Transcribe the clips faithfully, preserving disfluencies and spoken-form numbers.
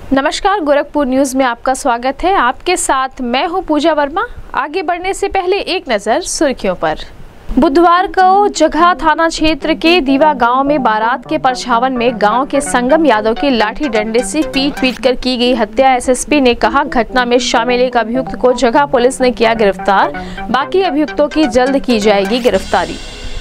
नमस्कार, गोरखपुर न्यूज में आपका स्वागत है। आपके साथ मैं हूं पूजा वर्मा। आगे बढ़ने से पहले एक नजर सुर्खियों पर। बुधवार को जगहा थाना क्षेत्र के दीवा गांव में बारात के परछावन में गांव के संगम यादव की लाठी डंडे से पीट पीट कर की गई हत्या। एसएसपी ने कहा, घटना में शामिल एक अभियुक्त को जगहा पुलिस ने किया गिरफ्तार। बाकी अभियुक्तों की जल्द की जाएगी गिरफ्तारी।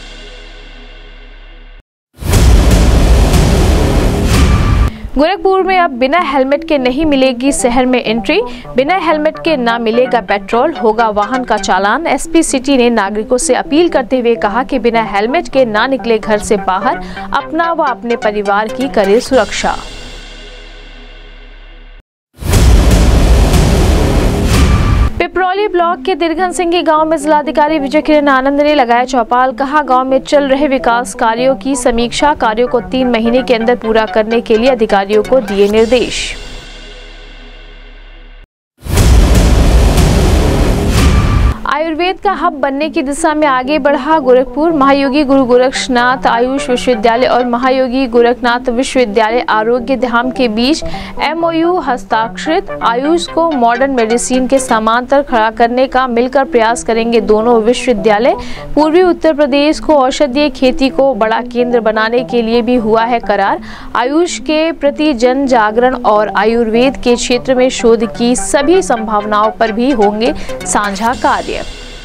गोरखपुर में अब बिना हेलमेट के नहीं मिलेगी शहर में एंट्री। बिना हेलमेट के ना मिलेगा पेट्रोल, होगा वाहन का चालान। एसपी सिटी ने नागरिकों से अपील करते हुए कहा कि बिना हेलमेट के ना निकले घर से बाहर, अपना व अपने परिवार की करे सुरक्षा। पिपरौली ब्लॉक के दिरघन सिंह गांव में जिलाधिकारी विजय किरण आनंद ने लगाया चौपाल। कहा, गांव में चल रहे विकास कार्यों की समीक्षा, कार्यों को तीन महीने के अंदर पूरा करने के लिए अधिकारियों को दिए निर्देश। आयुर्वेद का हब बनने की दिशा में आगे बढ़ा गोरखपुर। महायोगी गुरु गोरक्षनाथ आयुष विश्वविद्यालय और महायोगी गोरखनाथ विश्वविद्यालय आरोग्य धाम के बीच एमओयू हस्ताक्षरित। आयुष को मॉडर्न मेडिसिन के समांतर खड़ा करने का मिलकर प्रयास करेंगे दोनों विश्वविद्यालय। पूर्वी उत्तर प्रदेश को औषधीय खेती को बड़ा केंद्र बनाने के लिए भी हुआ है करार। आयुष के प्रति जन जागरण और आयुर्वेद के क्षेत्र में शोध की सभी संभावनाओं पर भी होंगे साझा कार्य।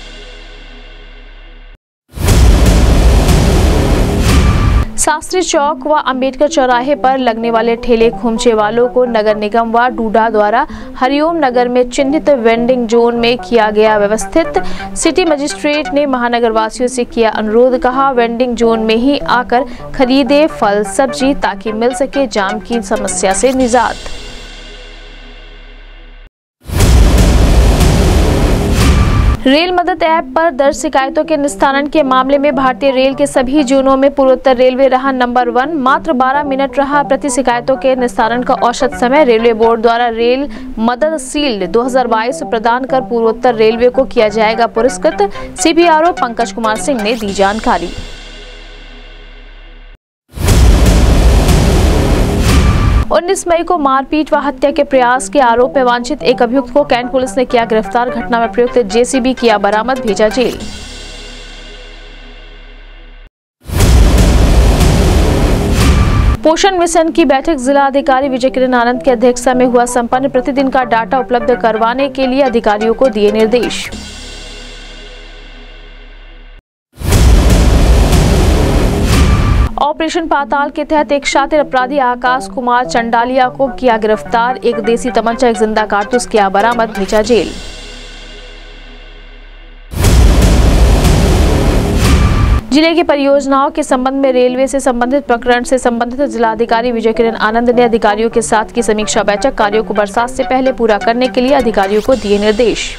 शास्त्री चौक व अंबेडकर चौराहे पर लगने वाले ठेले खोमचे वालों को नगर निगम व डूडा द्वारा हरिओम नगर में चिन्हित वेंडिंग जोन में किया गया व्यवस्थित। सिटी मजिस्ट्रेट ने महानगर वासियों से किया अनुरोध। कहा, वेंडिंग जोन में ही आकर खरीदे फल सब्जी ताकि मिल सके जाम की समस्या से निजात। रेल मदद ऐप पर दर्ज शिकायतों के निस्तारण के मामले में भारतीय रेल के सभी जोनों में पूर्वोत्तर रेलवे रहा नंबर वन। मात्र बारह मिनट रहा प्रति शिकायतों के निस्तारण का औसत समय। रेलवे बोर्ड द्वारा रेल मदद शील्ड दो हज़ार बाईस प्रदान कर पूर्वोत्तर रेलवे को किया जाएगा पुरस्कृत। सीपीआरओ पंकज कुमार सिंह ने दी जानकारी। उन्नीस मई को मारपीट व हत्या के प्रयास के आरोप में वांछित एक अभियुक्त को कैंट पुलिस ने किया गिरफ्तार। घटना में प्रयुक्त जेसीबी किया बरामद, भेजा जेल। पोषण मिशन की बैठक जिला अधिकारी विजय किरण आनंद की अध्यक्षता में हुआ संपन्न। प्रतिदिन का डाटा उपलब्ध करवाने के लिए अधिकारियों को दिए निर्देश। ऑपरेशन पाताल के तहत एक शातिर अपराधी आकाश कुमार चंडालिया को किया गिरफ्तार। एक देसी तमंचा, एक जिंदा कारतूस किया बरामद, भेजा जेल। जिले की परियोजनाओं के संबंध में रेलवे से संबंधित प्रकरण से संबंधित जिलाधिकारी विजय किरण आनंद ने अधिकारियों के साथ की समीक्षा बैठक। कार्यों को बरसात से पहले पूरा करने के लिए अधिकारियों को दिए निर्देश।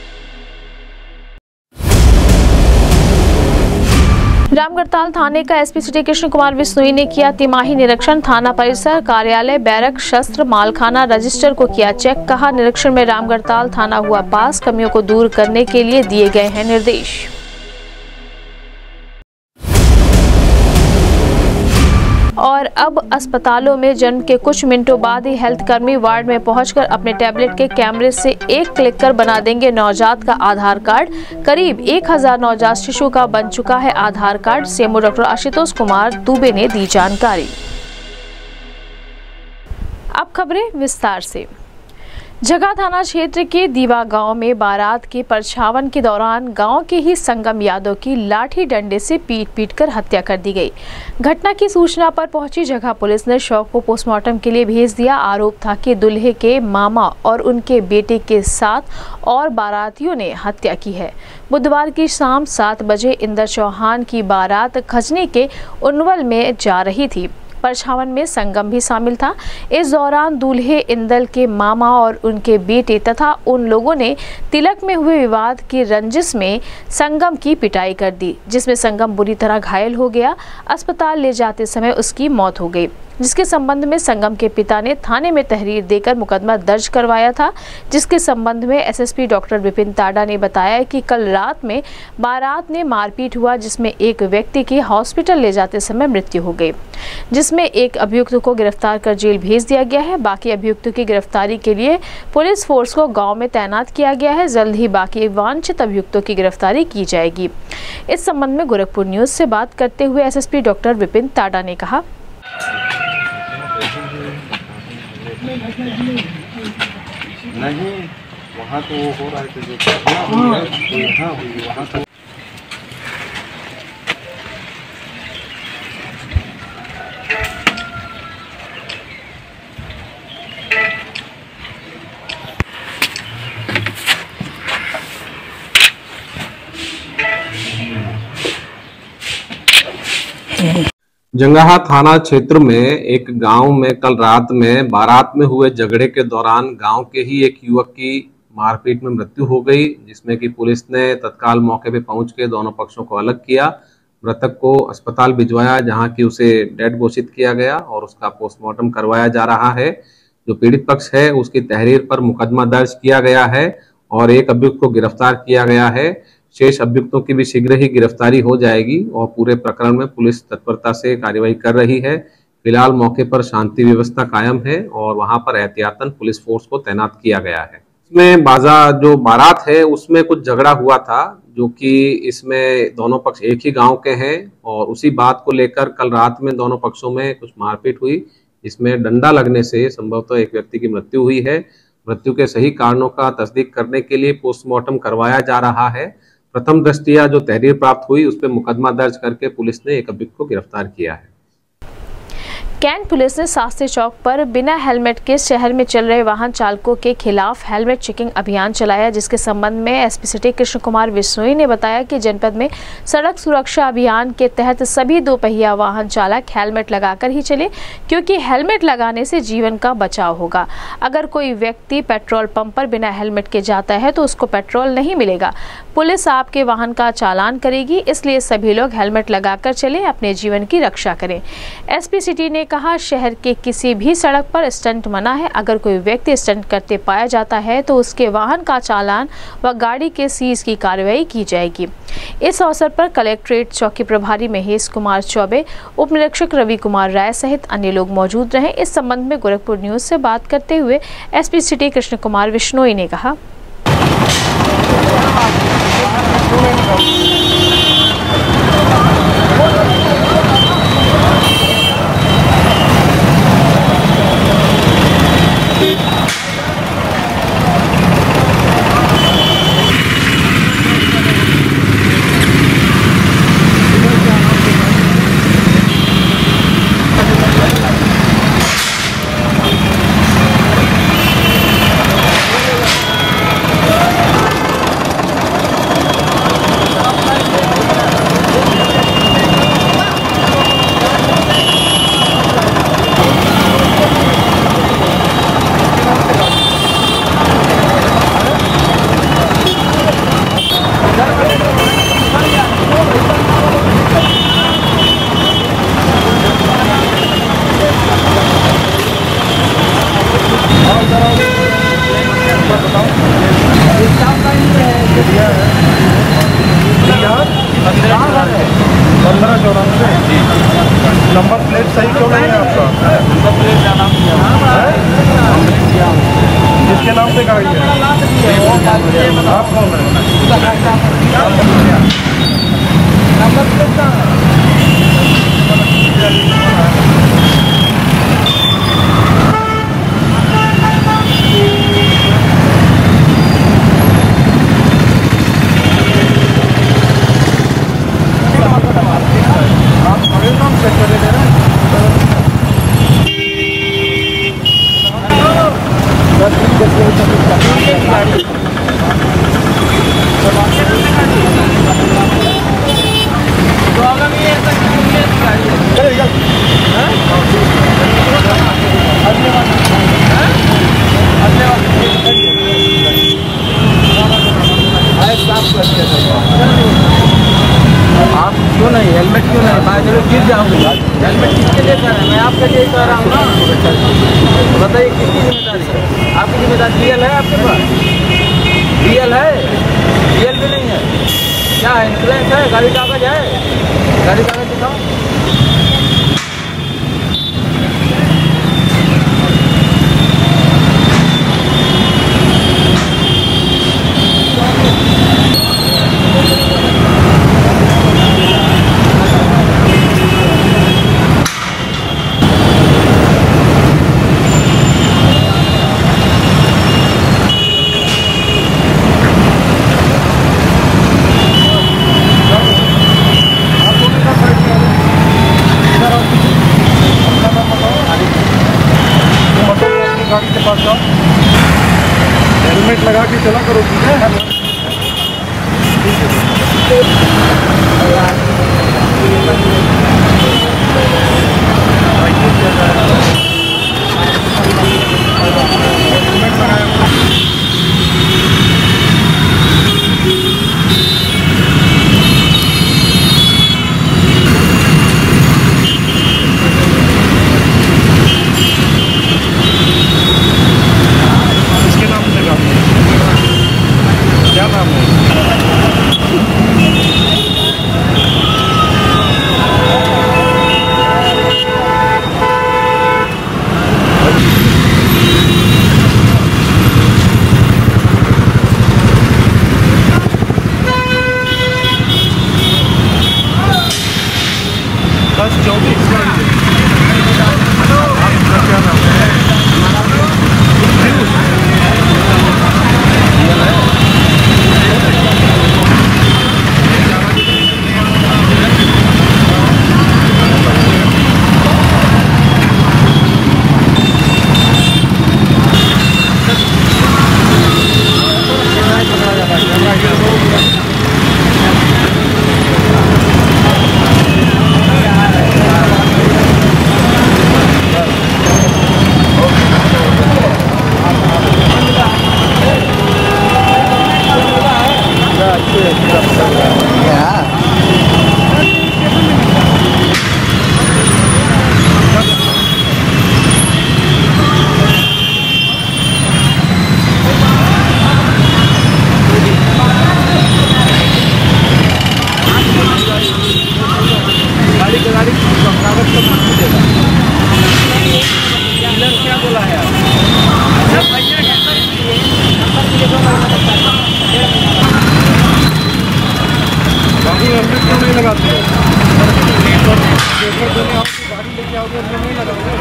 रामगढ़ताल थाने का एसपी सिटी कृष्ण कुमार बिश्नोई ने किया तिमाही निरीक्षण। थाना परिसर, कार्यालय, बैरक, शस्त्र, मालखाना, रजिस्टर को किया चेक। कहा, निरीक्षण में रामगढ़ताल थाना हुआ पास। कमियों को दूर करने के लिए दिए गए हैं निर्देश। और अब अस्पतालों में जन्म के कुछ मिनटों बाद ही हेल्थ कर्मी वार्ड में पहुंचकर अपने टैबलेट के कैमरे से एक क्लिक कर बना देंगे नवजात का आधार कार्ड। करीब एक हजार नवजात शिशु का बन चुका है Aadhaar card. CMO doctor Ashutosh Kumar Dubey ने दी जानकारी। अब खबरें विस्तार से। जगहा थाना क्षेत्र के दीवा गांव में बारात के परछावन के दौरान गांव के ही संगम यादव की लाठी डंडे से पीट पीट कर हत्या कर दी गई। घटना की सूचना पर पहुंची जगहा पुलिस ने शव को पोस्टमार्टम के लिए भेज दिया। आरोप था कि दुल्हे के मामा और उनके बेटे के साथ और बारातियों ने हत्या की है। बुधवार की शाम सात बजे इंदर चौहान की बारात खजनी के उनवल में जा रही थी। परछावन में संगम भी शामिल था। इस दौरान दूल्हे इंदल के मामा और उनके बेटे तथा उन लोगों ने तिलक में हुए विवाद की रंजिश में संगम की पिटाई कर दी, जिसमें संगम बुरी तरह घायल हो गया। अस्पताल ले जाते समय उसकी मौत हो गई। जिसके संबंध में संगम के पिता ने थाने में तहरीर देकर मुकदमा दर्ज करवाया था। जिसके संबंध में एसएसपी डॉक्टर विपिन ताडा ने बताया कि कल रात में बारात में मारपीट हुआ, जिसमें एक व्यक्ति की हॉस्पिटल ले जाते समय मृत्यु हो गई, जिसमें एक अभियुक्त को गिरफ्तार कर जेल भेज दिया गया है। बाकी अभियुक्तों की गिरफ्तारी के लिए पुलिस फोर्स को गांव में तैनात किया गया है। जल्द ही बाकी वांछित अभियुक्तों की गिरफ्तारी की जाएगी। इस संबंध में गोरखपुर न्यूज से बात करते हुए एसएसपी डॉक्टर विपिन ताडा ने कहा, नहीं वहाँ तो हो रहा है तो जो यहाँ हुई वहाँ तो जंगाहा थाना क्षेत्र में एक गांव में कल रात में बारात में हुए झगड़े के दौरान गांव के ही एक युवक की मारपीट में मृत्यु हो गई, जिसमें कि पुलिस ने तत्काल मौके पे पहुंच के दोनों पक्षों को अलग किया। मृतक को अस्पताल भिजवाया, जहां की उसे डेड घोषित किया गया और उसका पोस्टमार्टम करवाया जा रहा है। जो पीड़ित पक्ष है उसकी तहरीर पर मुकदमा दर्ज किया गया है और एक अभियुक्त को गिरफ्तार किया गया है। शेष अभियुक्तों की भी शीघ्र ही गिरफ्तारी हो जाएगी और पूरे प्रकरण में पुलिस तत्परता से कार्यवाही कर रही है। फिलहाल मौके पर शांति व्यवस्था कायम है और वहां पर एहतियातन पुलिस फोर्स को तैनात किया गया है। इसमें बाजा जो बारात है उसमें कुछ झगड़ा हुआ था, जो कि इसमें दोनों पक्ष एक ही गांव के हैं और उसी बात को लेकर कल रात में दोनों पक्षों में कुछ मारपीट हुई। इसमें डंडा लगने से संभवतः एक व्यक्ति की मृत्यु हुई है। मृत्यु के सही कारणों का तस्दीक करने के लिए पोस्टमार्टम करवाया जा रहा है। प्रथम दृष्टया जो तहरीर प्राप्त हुई उस पर मुकदमा दर्ज करके पुलिस ने एक अभियुक्त को गिरफ्तार किया है। कैंट पुलिस ने शास्त्री चौक पर बिना हेलमेट के शहर में चल रहे वाहन चालकों के खिलाफ हेलमेट चेकिंग अभियान चलाया, जिसके संबंध में एसपी सिटी कृष्ण कुमार विश्नोई ने बताया कि जनपद में सड़क सुरक्षा अभियान के तहत सभी दोपहिया वाहन चालक हेलमेट लगाकर ही चले, क्योंकि हेलमेट लगाने से जीवन का बचाव होगा। अगर कोई व्यक्ति पेट्रोल पंप पर बिना हेलमेट के जाता है तो उसको पेट्रोल नहीं मिलेगा, पुलिस आपके वाहन का चालान करेगी। इसलिए सभी लोग हेलमेट लगाकर चले, अपने जीवन की रक्षा करें। एसपी सिटी ने कहा, शहर के किसी भी सड़क पर स्टंट मना है। अगर कोई व्यक्ति स्टंट करते पाया जाता है तो उसके वाहन का चालान व गाड़ी के सीज की कार्रवाई की जाएगी। इस अवसर पर कलेक्ट्रेट चौकी प्रभारी महेश कुमार चौबे, उप निरीक्षक रवि कुमार राय सहित अन्य लोग मौजूद रहे। इस संबंध में गोरखपुर न्यूज से बात करते हुए एसपी सिटी कृष्ण कुमार विश्नोई ने कहा, पंद्रह चौरानवे नंबर प्लेट सही क्यों नहीं है आपका? नंबर प्लेट क्या नाम किया? किसके नाम से गाड़ी है? आप कौन है? नंबर प्लेट का गाड़ी हेलमेट क्यों नहीं? मैं जरूर गिर जाऊँगा। हेलमेट किसके लिए कर रहे हैं? मैं आपके लिए कह रहा हूँ ना। बताइए किसकी जिम्मेदारी है? आपकी जिम्मेदारी डी एल है आपके पास? डी एल है? डी एल भी नहीं है? क्या है? इंश्योरेंस है? गाड़ी कागज है? गाड़ी कागज दिखाओ। गाड़ी के पास जाओ, हेलमेट लगा के चला करो, ठीक है? हेलमेट लगाया क्या नाम है? दस चौबीस क्या नाम है? लगाते हैं पेपर देने आओ तो गाड़ी लेके आओगे और नहीं लगाओगे।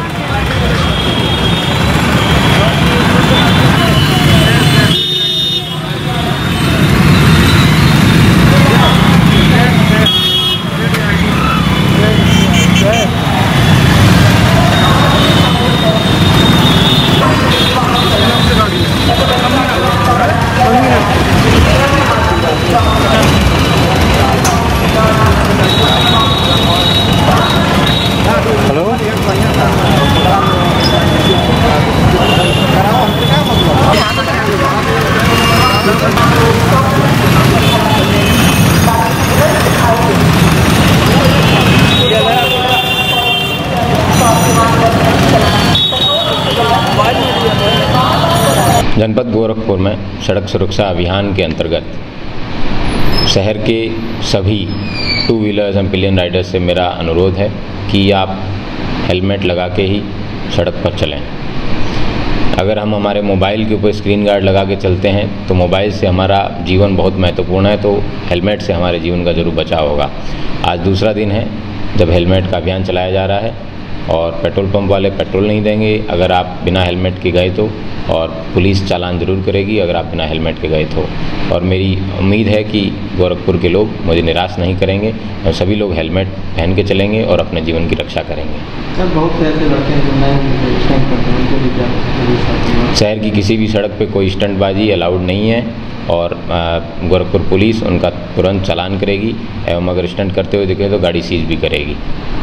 जनपद गोरखपुर में सड़क सुरक्षा अभियान के अंतर्गत शहर के सभी two wheelers and pillion riders से मेरा अनुरोध है कि आप हेलमेट लगा के ही सड़क पर चलें। अगर हम हमारे मोबाइल के ऊपर स्क्रीन गार्ड लगा के चलते हैं तो मोबाइल से हमारा जीवन बहुत महत्वपूर्ण है, तो हेलमेट से हमारे जीवन का ज़रूर बचाव होगा। आज दूसरा दिन है जब हेलमेट का अभियान चलाया जा रहा है और पेट्रोल पंप वाले पेट्रोल नहीं देंगे अगर आप बिना हेलमेट के गए तो, और पुलिस चालान ज़रूर करेगी अगर आप बिना हेलमेट के गए तो। और मेरी उम्मीद है कि गोरखपुर के लोग मुझे निराश नहीं करेंगे और सभी लोग हेलमेट पहन के चलेंगे और अपने जीवन की रक्षा करेंगे। सर बहुत से ऐसे लड़के हैं जो नए स्टंट करते हैं, उनको भी क्या? शहर की किसी भी सड़क पे कोई स्टंटबाजी अलाउड नहीं है और गोरखपुर पुलिस उनका तुरंत चालान करेगी एवं अगर स्टंट करते हुए दिखे तो गाड़ी सीज भी करेगी।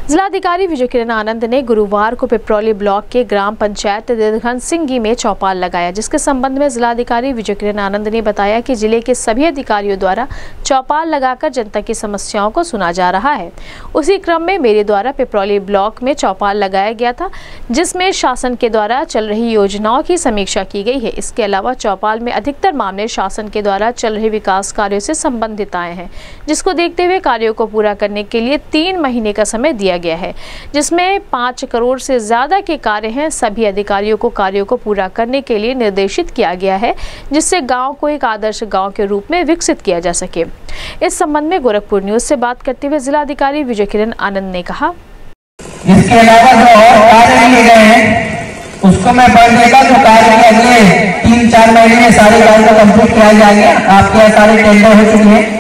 जिलाधिकारी विजय किरण आनंद ने गुरुवार को पिपरौली ब्लॉक के ग्राम पंचायत दीदघन सिंगी में चौपाल लगाया, जिसके संबंध में जिलाधिकारी विजय किरण आनंद ने बताया कि जिले के सभी अधिकारियों द्वारा चौपाल लगाकर जनता की समस्याओं को सुना जा रहा है। उसी क्रम में मेरे द्वारा पिपरौली ब्लॉक में चौपाल लगाया गया था, जिसमें शासन के द्वारा चल रही योजनाओं की समीक्षा की गई है। इसके अलावा चौपाल में अधिकतर मामले शासन के द्वारा चल रहे विकास कार्यों से संबंधित आए हैं, जिसको देखते हुए कार्यों को पूरा करने के लिए तीन महीने का समय दिया गया है, जिसमें पाँच करोड़ से ज्यादा के कार्य हैं। सभी अधिकारियों को कार्यों को पूरा करने के लिए निर्देशित किया गया है, जिससे गांव को एक आदर्श गांव के रूप में विकसित किया जा सके। इस संबंध में गोरखपुर न्यूज से बात करते हुए जिलाधिकारी विजय किरण आनंद ने कहा, इसके अलावा जो और कार्य लिए गए हैं उसको मैं बढ़ देगा जो कार्य के अगले तीन चार महीने में सारे कार्य को कंप्लीट किया जाएगा। आपके यहाँ सारे टेंडर हो चुके हैं।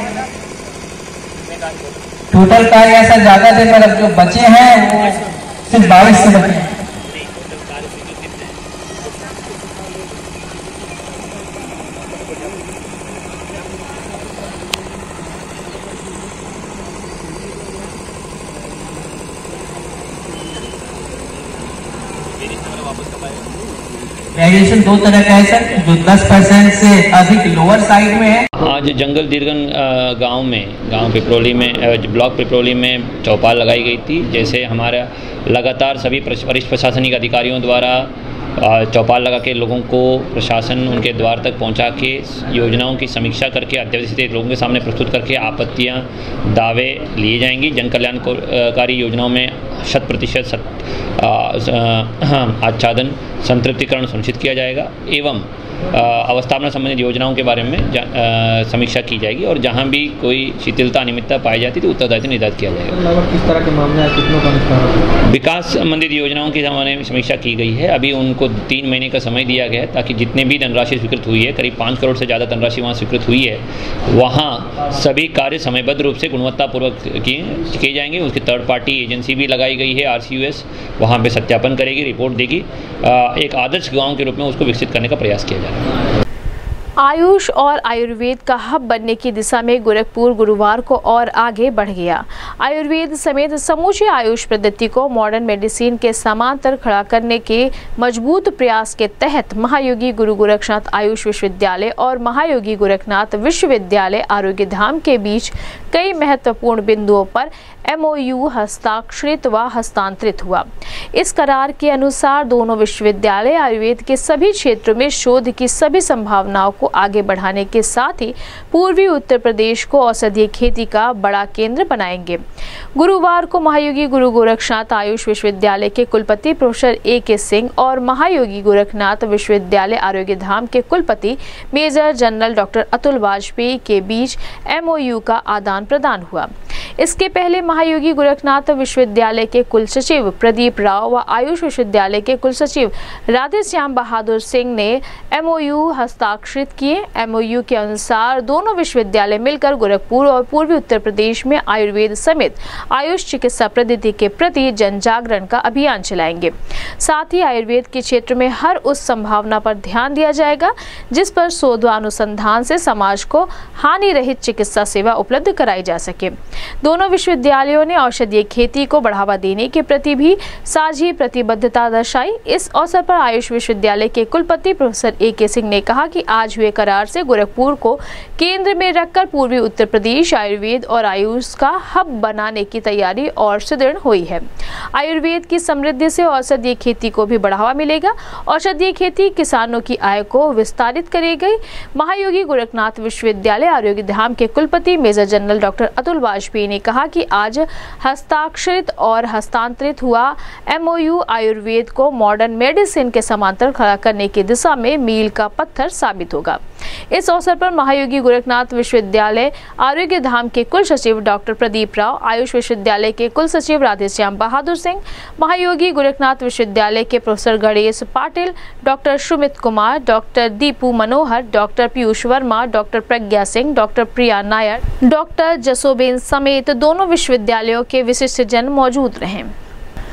टोटल कार्य ऐसा ज्यादा दिन मतलब जो बचे हैं वो सिर्फ बाईस से बचे हैं। वेरिएशन दो तरह का है सर, जो दस परसेंट से अधिक लोअर साइड में है। आज जंगल दीदघन गांव में गांव पिपरौली में ब्लॉक पिपरौली में चौपाल लगाई गई थी। जैसे हमारा लगातार सभी वरिष्ठ प्रशासनिक अधिकारियों द्वारा चौपाल लगा के लोगों को प्रशासन उनके द्वार तक पहुंचा के योजनाओं की समीक्षा करके अत्यावश्यक लोगों के सामने प्रस्तुत करके आपत्तियां दावे लिए जाएंगी। जन कल्याणकारी योजनाओं में शत प्रतिशत आच्छादन संतृप्तिकरण सुनिश्चित किया जाएगा एवं अवस्थापना संबंधित योजनाओं के बारे में आ, समीक्षा की जाएगी और जहां भी कोई शिथिलता अनियमितता पाई जाती तो उत्तरदायित्व निर्धारित किया जाएगा। किस तरह के मामले हैं, कितनों का निस्तारण? विकास संबंधित योजनाओं की हमारे समीक्षा की गई है। अभी उनको तीन महीने का समय दिया गया है ताकि जितने भी धनराशि स्वीकृत हुई है, करीब पाँच करोड़ से ज़्यादा धनराशि वहाँ स्वीकृत हुई है, वहाँ सभी कार्य समयबद्ध रूप से गुणवत्तापूर्वक किए जाएंगे। उसकी थर्ड पार्टी एजेंसी भी लगाई गई है, आर सी यू एस, वहाँ पर सत्यापन करेगी, रिपोर्ट देगी। एक आदर्श गाँव के रूप में उसको विकसित करने का प्रयास किया जाएगा। आयुष और आयुर्वेद का हब बनने की दिशा में गोरखपुर गुरुवार को और आगे बढ़ गया। आयुर्वेद समेत समूचे आयुष पद्धति को मॉडर्न मेडिसिन के समांतर खड़ा करने के मजबूत प्रयास के तहत महायोगी गुरु गोरखनाथ आयुष विश्वविद्यालय और महायोगी गोरखनाथ विश्वविद्यालय आरोग्य धाम के बीच कई महत्वपूर्ण बिंदुओं पर एम ओ यू हस्ताक्षरित व हस्तांतरित हुआ। इस करार के अनुसार दोनों विश्वविद्यालय आयुर्वेद के सभी क्षेत्रों में शोध की सभी संभावनाओं को आगे बढ़ाने के साथ ही पूर्वी उत्तर प्रदेश को औषधीय खेती का बड़ा केंद्र बनाएंगे। गुरुवार को महायोगी गुरु गोरखनाथ आयुष विश्वविद्यालय के कुलपति प्रोफेसर ए के सिंह और महायोगी गोरखनाथ विश्वविद्यालय आरोग्य धाम के कुलपति major general doctor Atul Vajpayee के बीच एम ओ यू का आदान प्रदान हुआ। इसके पहले महायोगी गोरखनाथ विश्वविद्यालय के कुल सचिव प्रदीप राव व आयुष विश्वविद्यालय के कुल सचिव राधेश्याम बहादुर सिंह ने एम ओ यू हस्ताक्षरित किए। एम ओ यू के अनुसार दोनों विश्वविद्यालय मिलकर गोरखपुर और पूर्वी उत्तर प्रदेश में आयुर्वेद समेत आयुष चिकित्सा पद्धति के प्रति जन जागरण का अभियान चलाएंगे। साथ ही आयुर्वेद के क्षेत्र में हर उस संभावना पर ध्यान दिया जाएगा जिस पर शोध व अनुसंधान से समाज को हानि रहित चिकित्सा सेवा उपलब्ध कराई जा सके। दोनों विश्वविद्यालयों ने औषधीय खेती को बढ़ावा देने के प्रति भी साझी प्रतिबद्धता दर्शाई। इस अवसर पर आयुष विश्वविद्यालय के कुलपति प्रोफेसर ए के सिंह ने कहा कि आज हुए करार से गोरखपुर को केंद्र में रखकर पूर्वी उत्तर प्रदेश आयुर्वेद और आयुष का हब बनाने की तैयारी और सुदृढ़ हुई है। आयुर्वेद की समृद्धि से औषधीय खेती को भी बढ़ावा मिलेगा। औषधीय खेती किसानों की आय को विस्तारित करेगी। महायोगी गोरखनाथ विश्वविद्यालय आरोग्य धाम के कुलपति major general doctor Atul Vajpayee ने कहा कि आज हस्ताक्षरित और हस्तांतरित हुआ एम ओ यू आयुर्वेद को मॉडर्न मेडिसिन के समांतर खड़ा करने की दिशा में मील का पत्थर साबित होगा। इस अवसर पर महायोगी गोरखनाथ विश्वविद्यालय आरोग्य धाम के कुल सचिव डॉक्टर प्रदीप राव, आयुष विश्वविद्यालय के कुल सचिव राधेश्याम बहादुर सिंह, महायोगी गोरखनाथ विश्वविद्यालय के professor Ganesh Patil, doctor Sumit Kumar, doctor Deepu Manohar, doctor Piyush Verma, doctor Pragya Singh, doctor Priya Nair, doctor Jasoben समेत दोनों विश्वविद्यालयों के विशिष्ट जन मौजूद रहे।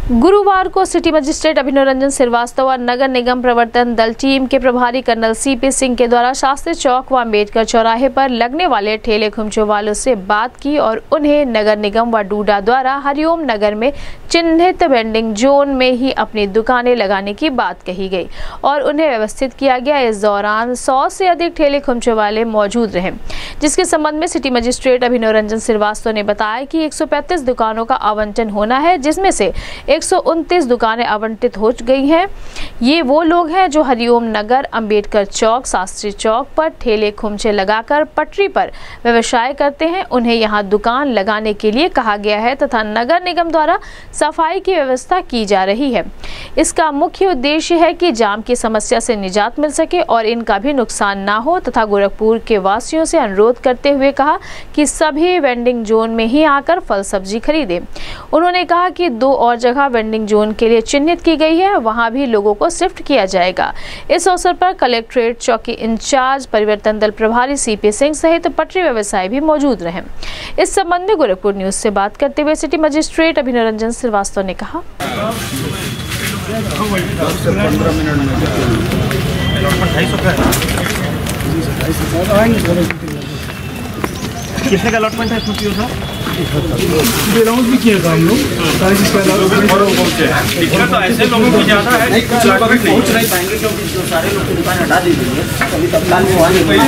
गुरुवार को सिटी मजिस्ट्रेट अभिनव रंजन श्रीवास्तव और नगर निगम प्रवर्तन दल टीम के प्रभारी कर्नल सीपी सिंह के द्वारा शास्त्री चौक व अम्बेडकर चौराहे पर लगने वाले ठेले खुमचो वालों से बात की और उन्हें नगर निगम व डूडा द्वारा हरिओम नगर में चिन्हित वेंडिंग जोन में ही अपनी दुकानें लगाने की बात कही गई और उन्हें व्यवस्थित किया गया। इस दौरान सौ से अधिक ठेले खुमचो वाले मौजूद रहे, जिसके संबंध में सिटी मजिस्ट्रेट अभिनव रंजन श्रीवास्तव ने बताया कि एक सौ पैंतीस दुकानों का आवंटन होना है, जिसमें से एक सौ उनतीस दुकानें आवंटित हो गई हैं। ये वो लोग हैं जो हरिओम नगर, अंबेडकर चौक, शास्त्री चौक पर ठेले खुमचे लगाकर पटरी पर व्यवसाय करते हैं। उन्हें यहां दुकान लगाने के लिए कहा गया है तथा नगर निगम द्वारा सफाई की व्यवस्था की जा रही है। इसका मुख्य उद्देश्य है कि जाम की समस्या से निजात मिल सके और इनका भी नुकसान ना हो तथा गोरखपुर के वासियों से अनुरोध करते हुए कहा कि सभी वेंडिंग जोन में ही आकर फल सब्जी खरीदें। उन्होंने कहा कि दो और जगह वेंडिंग जोन के लिए चिन्हित की गई है, वहां भी लोगों को शिफ्ट किया जाएगा। इस अवसर पर कलेक्ट्रेट चौकी इंचार्ज परिवर्तन दल प्रभारी सीपी सिंह सहित पटरी व्यवसायी भी मौजूद रहे। इस संबंध में गोरखपुर न्यूज से बात करते हुए सिटी मजिस्ट्रेट अभिनव रंजन श्रीवास्तव ने कहा, कितने का अलॉटमेंट है इसमें सर? अनाउंस भी किया था हम लोग, इसमें तो ऐसे लोगों की ज़्यादा है नहीं पहुँच नहीं पाएंगे क्योंकि सारे लोग की दुकान हटा दी गई है। अभी तत्काल में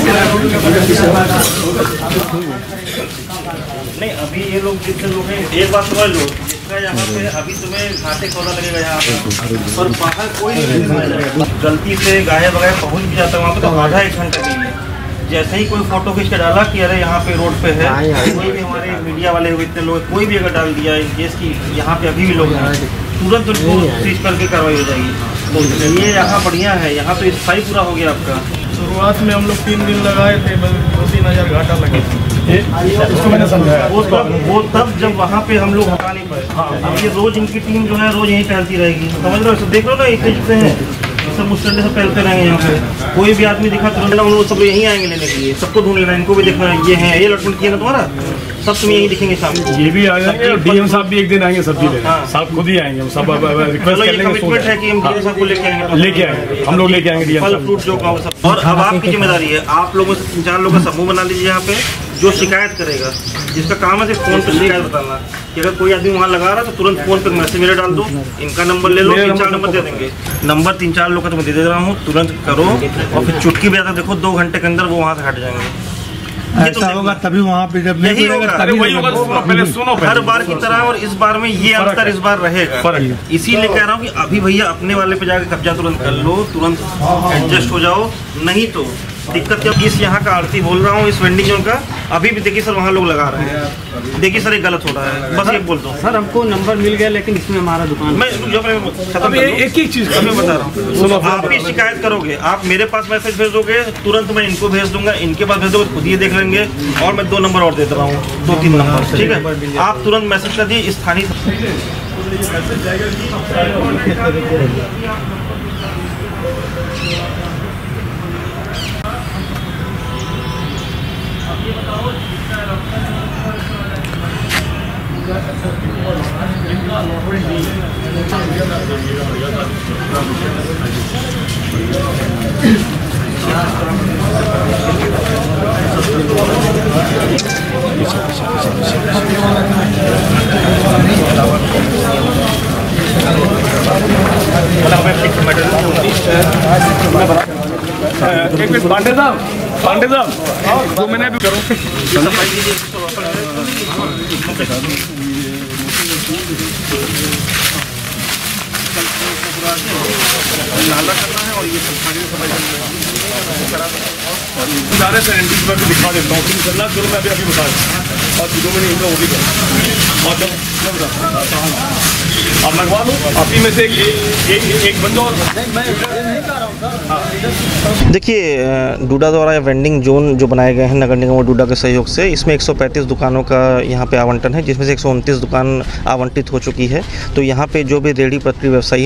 नहीं, अभी ये लोग जितने लोग हैं एक बात समझ लो, जिसका यहाँ पे अभी तुम्हें घाटे सौदा लगेगा यहाँ पे और बाहर कोई नहीं गलती से गाय वगैरह पहुँच भी जाता है वहाँ पे तो आधा एक घंटा नहीं है। जैसे ही कोई फोटो खींच के डाला कि अरे यहाँ पे रोड पे है, कोई भी हमारे मीडिया वाले हुए इतने लोग कोई भी अगर डाल दिया केस की यहाँ पे अभी भी लोग हैं, तुरंत उनको सीज करके कार्रवाई हो जाएगी। तो ये यहाँ बढ़िया है, यहाँ तो स्थायी पूरा हो गया आपका। शुरुआत में हम लोग तीन दिन लगाए थे, दो तीन हजार घाटा लगे थे, मैंने समझाया। वो तब वो तब जब वहाँ पे हम लोग हटा नहीं पाए। अब ये रोज इनकी टीम जो है रोज यहीं टहलती रहेगी, समझ रहे हो? देख लो ना इतने जितने हैं सब मुस्टंडे से फैलते रहेंगे यहाँ पे। कोई भी आदमी दिखा तुरंत ना वो सब यहीं आएंगे लेने के लिए, सबको ढूंढ लेना, इनको भी देखना ये है ये लटपट किया ना तुम्हारा, सब तुम यहीं दिखेंगे सामने। ये भी आ जाएंगे और डीएम साहब भी एक दिन आएंगे सब्जी लेने, साहब खुद ही आएंगे, हम सब रिक्वेस्ट कर लेंगे, कमिटमेंट है कि हम डीएम साहब को लेके आएंगे, लेके आएंगे हम लोग लेके आएंगे फल फ्रूट जो गाँव सब। और अब आपकी जिम्मेदारी है, आप लोगों से तीन चार लोगों का समूह बना लीजिए यहाँ पे, जो शिकायत करेगा, जिसका काम है सिर्फ फोन पे शिकायत बताना कि अगर कोई आदमी वहाँ लगा रहा है तो तुरंत फोन पे मैसेज मेरे डाल दो, इनका नंबर ले लो, तीन चार नंबर दे देंगे, नंबर तीन चार लोग का तो मैं दे दे रहा हूँ, तुरंत करो और फिर चुटकी बजाकर देखो दो घंटे के अंदर वो वहाँ से हट जाएंगे। ऐसा होगा तभी वहाँ पे जब यही होगा, पहले सुनो, हर बार की तरह और इस बार में ये अंतर इस बार रहेगा। इसीलिए कह रहा हूँ कि अभी भैया अपने वाले पे जाकर कब्जा तुरंत कर लो, तुरंत एडजस्ट हो जाओ, नहीं तो दिक्कत क्या। इस यहाँ का आरती बोल रहा हूँ, इस वेंडिंग जोन का अभी भी देखिए सर वहाँ लोग लगा रहे हैं, देखिए सर ये गलत हो रहा है, बस एक बोल दो सर हमको नंबर मिल गया लेकिन इसमें हमारा दुकान मैं जो एक एक चीज़ मैं बता रहा हूँ, आप भी शिकायत करोगे, आप मेरे पास मैसेज भेज दोगे, तुरंत मैं इनको भेज दूंगा, इनके पास भेज दोगे, खुद ये देख लेंगे और मैं दो नंबर और दे रहा हूँ, दो तीन नंबर, ठीक है। आप तुरंत मैसेज कर दिए स्थानीय एक मिनट पांडे साहब, पांडे साहब दो मिनट भी करो। नाला करना है और ये सारे से एंट्रीज में भी दिखा देता हूँ, तुम करना जरूर, मैं अभी अभी बता दूँ और दो मिनट इनका वो भी करो और जब मैं बता आप लगवा लो, आप ही में से एक एक बंदा और मैं नहीं कर रहा हूँ। देखिए डूडा द्वारा वेंडिंग जोन जो बनाए गए हैं नगर निगम और डूडा के सहयोग से, इसमें एक सौ पैंतीस दुकानों का यहाँ पे आवंटन है, जिसमें से एक सौ उनतीस दुकान आवंटित हो चुकी है। तो यहाँ पे जो भी रेहड़ी पटरी व्यवसायी हैं जो हरिओम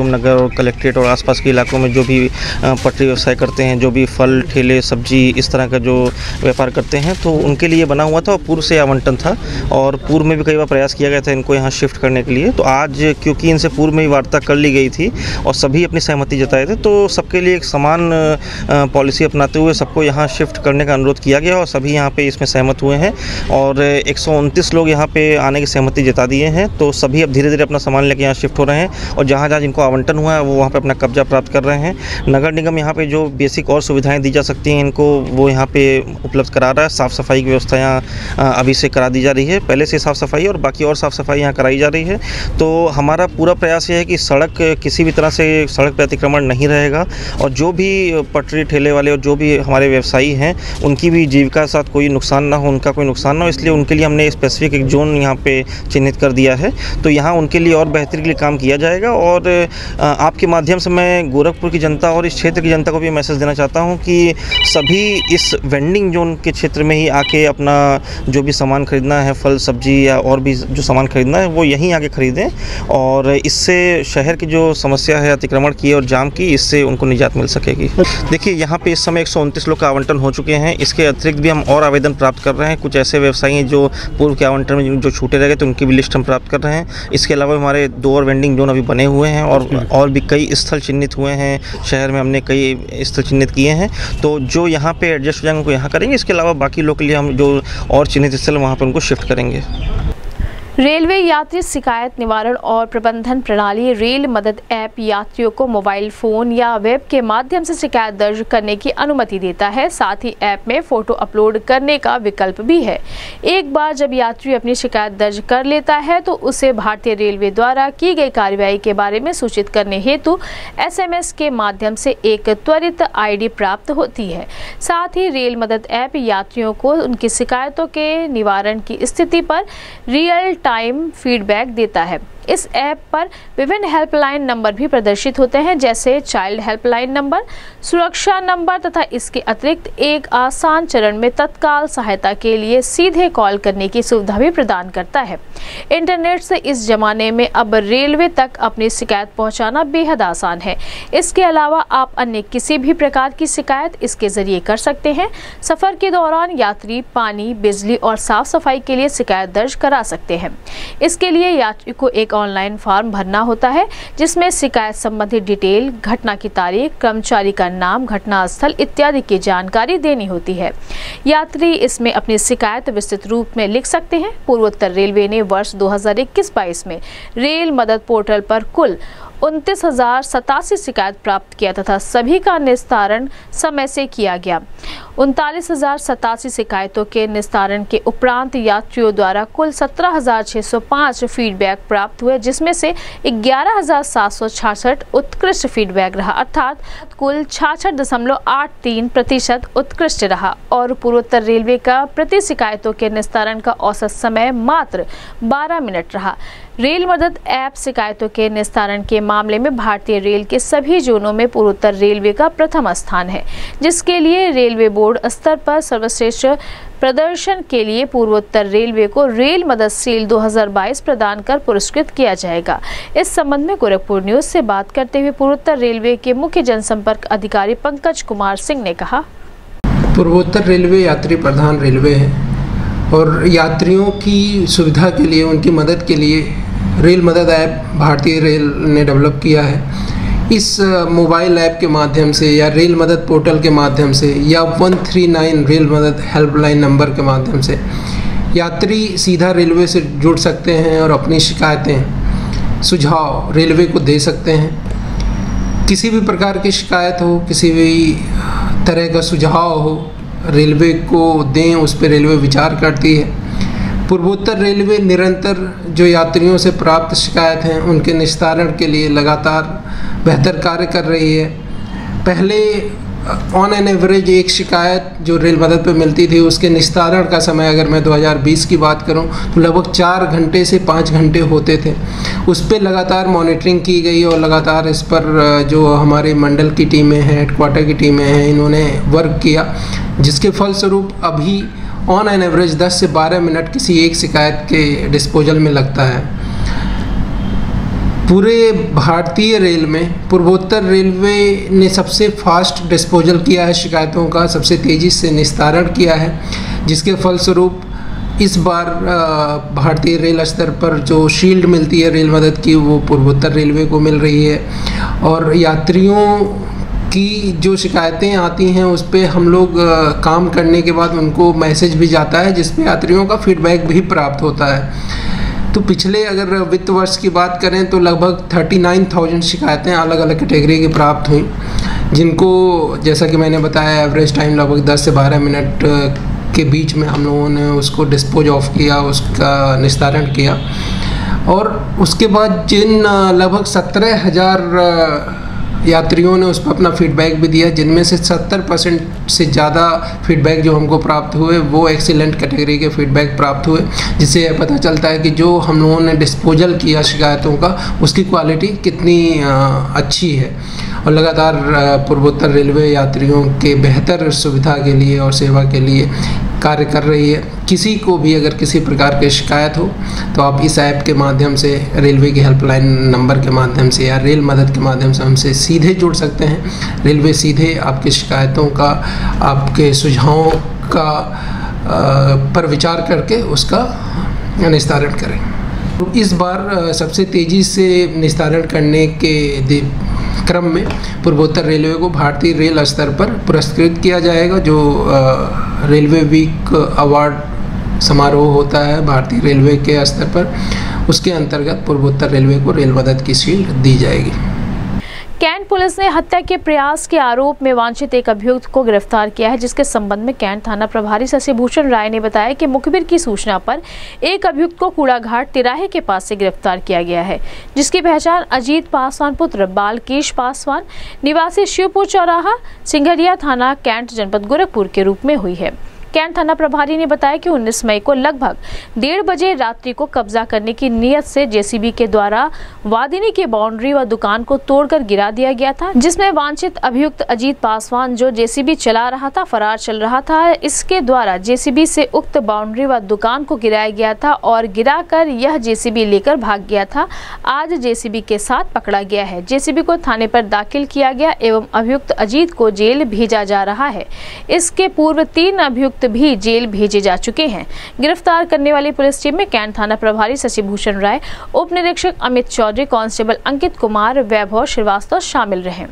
हरिओम नगर और कलेक्ट्रेट और आसपास के इलाकों में जो भी पटरी व्यवसाय करते हैं, जो भी फल ठेले सब्जी इस तरह का जो व्यापार करते हैं, तो उनके लिए बना हुआ था और पूर्व से आवंटन था और पूर्व में भी कई बार प्रयास किया गया था इनको यहाँ शिफ्ट करने के लिए। तो आज क्योंकि इनसे पूर्व में ही वार्ता कर ली गई थी और सभी अपनी सहमति जताए थे, तो सबके लिए एक समान पॉलिसी अपनाते हुए सबको यहाँ शिफ्ट करने का अनुरोध किया गया और सभी यहाँ पे इसमें सहमत हुए हैं और एक सौ उनतीस लोग यहाँ पे आने की सहमति जता दिए हैं। तो सभी अब धीरे धीरे अपना सामान लेके यहाँ शिफ्ट हो रहे हैं और जहाँ जहाँ जिनको आवंटन हुआ है वो वहाँ पे अपना कब्जा प्राप्त कर रहे हैं। नगर निगम यहाँ पे जो बेसिक और सुविधाएं दी जा सकती हैं इनको वो यहाँ पे उपलब्ध करा रहा है। साफ़ सफाई की व्यवस्था यहाँ अभी से करा दी जा रही है, पहले से साफ़ सफाई और बाकी और साफ़ सफाई यहाँ कराई जा रही है। तो हमारा पूरा प्रयास ये है कि सड़क किसी भी तरह से सड़क पर अतिक्रमण नहीं रहेगा और जो भी पटरी ठेले वाले और जो भी हमारे व्यवसायी हैं उनकी भी जीविका के साथ कोई नुकसान ना हो, उनका कोई नुकसान ना हो, इसलिए उनके लिए हमने स्पेसिफिक एक जोन यहाँ पे चिन्हित कर दिया है। तो यहाँ उनके लिए और बेहतरी के लिए काम किया जाएगा और आपके माध्यम से मैं गोरखपुर की जनता और इस क्षेत्र की जनता को भी मैसेज देना चाहता हूँ कि सभी इस वेंडिंग जोन के क्षेत्र में ही आके अपना जो भी सामान खरीदना है, फल सब्जी या और भी जो सामान खरीदना है वो यहीं आके खरीदें और इससे शहर की जो समस्या है अतिक्रमण की और जाम की, इससे उनको निजात मिल सकेगी। देखिए यहाँ पे इस समय एक सौ उनतीस लोग का आवंटन हो चुके हैं। इसके अतिरिक्त भी हम और आवेदन प्राप्त कर रहे हैं। कुछ ऐसे व्यवसायी हैं जो पूर्व के आवंटन में जो छूटे रह गए तो उनकी भी लिस्ट हम प्राप्त कर रहे हैं। इसके अलावा हमारे दो और वेंडिंग जोन अभी बने हुए हैं और और भी कई स्थल चिन्हित हुए हैं। शहर में हमने कई स्थल चिन्हित किए हैं, तो जो यहाँ पे एडजस्ट हो जाएंगे उनको यहाँ करेंगे। इसके अलावा बाकी लोग के लिए हम जो और चिन्हित स्थल वहाँ पर उनको शिफ्ट करेंगे। रेलवे यात्री शिकायत निवारण और प्रबंधन प्रणाली रेल मदद ऐप यात्रियों को मोबाइल फोन या वेब के माध्यम से शिकायत दर्ज करने की अनुमति देता है। साथ ही ऐप में फोटो अपलोड करने का विकल्प भी है। एक बार जब यात्री अपनी शिकायत दर्ज कर लेता है तो उसे भारतीय रेलवे द्वारा की गई कार्रवाई के बारे में सूचित करने हेतु एसएमएस के माध्यम से एक त्वरित आईडी प्राप्त होती है। साथ ही रेल मदद ऐप यात्रियों को उनकी शिकायतों के निवारण की स्थिति पर रियल टाइम फीडबैक देता है। इस ऐप पर विभिन्न हेल्पलाइन नंबर भी प्रदर्शित होते हैं, जैसे चाइल्ड हेल्पलाइन नंबर, सुरक्षा नंबर तथा इसके अतिरिक्त एक आसान चरण में तत्काल सहायता के लिए सीधे कॉल करने की सुविधा भी प्रदान करता है। इंटरनेट से इस जमाने में अब रेलवे तक अपनी शिकायत पहुंचाना बेहद आसान है। इसके अलावा आप अन्य किसी भी प्रकार की शिकायत इसके जरिए कर सकते हैं। सफर के दौरान यात्री पानी, बिजली और साफ सफाई के लिए शिकायत दर्ज करा सकते हैं। इसके लिए यात्री को एक ऑनलाइन फॉर्म भरना होता है, जिसमें शिकायत संबंधी डिटेल, घटना की तारीख, कर्मचारी का नाम, घटना स्थल इत्यादि की जानकारी देनी होती है। यात्री इसमें अपनी शिकायत विस्तृत रूप में लिख सकते हैं। पूर्वोत्तर रेलवे ने वर्ष दो हज़ार इक्कीस बाईस में रेल मदद पोर्टल पर कुल उनतीस हजार सतासी शिकायत प्राप्त किया तथा सभी का निस्तारण समय से किया गया। उनतालीस हजार सतासी शिकायतों के निस्तारण के उपरांत यात्रियों द्वारा कुल सत्रह हजार छह सौ पाँच फीडबैक प्राप्त हुए, जिसमें से ग्यारह हजार सात सौ छियासठ उत्कृष्ट फीडबैक रहा, अर्थात कुल छियासठ दशमलव आठ तीन प्रतिशत उत्कृष्ट रहा और पूर्वोत्तर रेलवे का प्रति शिकायतों के निस्तारण का औसत समय मात्र बारह मिनट रहा। रेल मदद ऐप शिकायतों के निस्तारण के मामले में भारतीय रेल के सभी जोनों में पूर्वोत्तर रेलवे का प्रथम स्थान है, जिसके लिए रेलवे बोर्ड स्तर पर सर्वश्रेष्ठ प्रदर्शन के लिए पूर्वोत्तर रेलवे को रेल मदद सील दो हज़ार बाईस प्रदान कर पुरस्कृत किया जाएगा। इस संबंध में गोरखपुर न्यूज से बात करते हुए पूर्वोत्तर रेलवे के मुख्य जनसंपर्क अधिकारी पंकज कुमार सिंह ने कहा, पूर्वोत्तर रेलवे यात्री प्रधान रेलवे है और यात्रियों की सुविधा के लिए, उनकी मदद के लिए रेल मदद ऐप भारतीय रेल ने डेवलप किया है। इस मोबाइल ऐप के माध्यम से या रेल मदद पोर्टल के माध्यम से या एक सौ उनतालीस रेल मदद हेल्पलाइन नंबर के माध्यम से यात्री सीधा रेलवे से जुड़ सकते हैं और अपनी शिकायतें, सुझाव रेलवे को दे सकते हैं। किसी भी प्रकार की शिकायत हो, किसी भी तरह का सुझाव हो, रेलवे को दें, उस पर रेलवे विचार करती है। पूर्वोत्तर रेलवे निरंतर जो यात्रियों से प्राप्त शिकायत हैं उनके निस्तारण के लिए लगातार बेहतर कार्य कर रही है। पहले ऑन एन एवरेज एक शिकायत जो रेल मदद पे मिलती थी, उसके निस्तारण का समय अगर मैं दो हज़ार बीस की बात करूं तो लगभग चार घंटे से पाँच घंटे होते थे। उस पर लगातार मॉनिटरिंग की गई और लगातार इस पर जो हमारे मंडल की टीमें हैं, हेडक्वार्टर की टीमें हैं, इन्होंने वर्क किया, जिसके फलस्वरूप अभी ऑन एन एवरेज दस से बारह मिनट किसी एक शिकायत के डिस्पोजल में लगता है। पूरे भारतीय रेल में पूर्वोत्तर रेलवे ने सबसे फास्ट डिस्पोजल किया है शिकायतों का, सबसे तेज़ी से निस्तारण किया है, जिसके फलस्वरूप इस बार भारतीय रेल स्तर पर जो शील्ड मिलती है रेल मदद की वो पूर्वोत्तर रेलवे को मिल रही है। और यात्रियों की जो शिकायतें आती हैं उस पे हम लोग काम करने के बाद उनको मैसेज भी जाता है जिस पे यात्रियों का फीडबैक भी प्राप्त होता है। तो पिछले अगर वित्त वर्ष की बात करें तो लगभग उनतालीस हज़ार शिकायतें अलग अलग कैटेगरी की प्राप्त हुई, जिनको जैसा कि मैंने बताया एवरेज टाइम लगभग दस से बारह मिनट के बीच में हम लोगों ने उसको डिस्पोज ऑफ किया, उसका निस्तारण किया। और उसके बाद जिन लगभग सत्रह हज़ार यात्रियों ने उस पर अपना फीडबैक भी दिया, जिनमें से सत्तर परसेंट से ज़्यादा फीडबैक जो हमको प्राप्त हुए वो एक्सीलेंट कैटेगरी के फीडबैक प्राप्त हुए, जिससे यह पता चलता है कि जो हम लोगों ने डिस्पोजल किया शिकायतों का उसकी क्वालिटी कितनी अच्छी है। और लगातार पूर्वोत्तर रेलवे यात्रियों के बेहतर सुविधा के लिए और सेवा के लिए कार्य कर रही है। किसी को भी अगर किसी प्रकार की शिकायत हो तो आप इस ऐप के माध्यम से, रेलवे की हेल्पलाइन नंबर के माध्यम से या रेल मदद के माध्यम से हमसे सीधे जुड़ सकते हैं। रेलवे सीधे आपकी शिकायतों का, आपके सुझावों का आ, पर विचार करके उसका निस्तारण करें। तो इस बार सबसे तेज़ी से निस्तारण करने के क्रम में पूर्वोत्तर रेलवे को भारतीय रेल स्तर पर पुरस्कृत किया जाएगा। जो रेलवे वीक अवार्ड समारोह होता है भारतीय रेलवे के स्तर पर, उसके अंतर्गत पूर्वोत्तर रेलवे को रेल मदद की शील्ड दी जाएगी। कैंट पुलिस ने हत्या के प्रयास के आरोप में वांछित एक अभियुक्त को गिरफ्तार किया है, जिसके संबंध में कैंट थाना प्रभारी शशि भूषण राय ने बताया कि मुखबिर की सूचना पर एक अभियुक्त को कूड़ाघाट तिराहे के पास से गिरफ्तार किया गया है, जिसकी पहचान अजीत पासवान पुत्र बालकेश पासवान निवासी शिवपुर चौराहा सिंघरिया थाना कैंट जनपद गोरखपुर के रूप में हुई है। कैंट थाना प्रभारी ने बताया कि उन्नीस मई को लगभग डेढ़ बजे रात्रि को कब्जा करने की नियत से जेसीबी के द्वारा वादिनी की बाउंड्री व दुकान को तोड़कर गिरा दिया गया था, जिसमें वांछित अभियुक्त अजीत पासवान जो जेसीबी चला रहा था फरार चल रहा था। इसके द्वारा जेसीबी से उक्त बाउंड्री व दुकान को गिराया गया था और गिराकर यह जेसीबी लेकर भाग गया था। आज जेसीबी के साथ पकड़ा गया है। जेसीबी को थाने पर दाखिल किया गया एवं अभियुक्त अजीत को जेल भेजा जा रहा है। इसके पूर्व तीन अभियुक्त भी जेल भेजे जा चुके हैं। गिरफ्तार करने वाली पुलिस टीम में कैंट थाना प्रभारी शशि भूषण राय, उप निरीक्षक अमित चौधरी, कांस्टेबल अंकित कुमार, वैभव श्रीवास्तव शामिल रहे।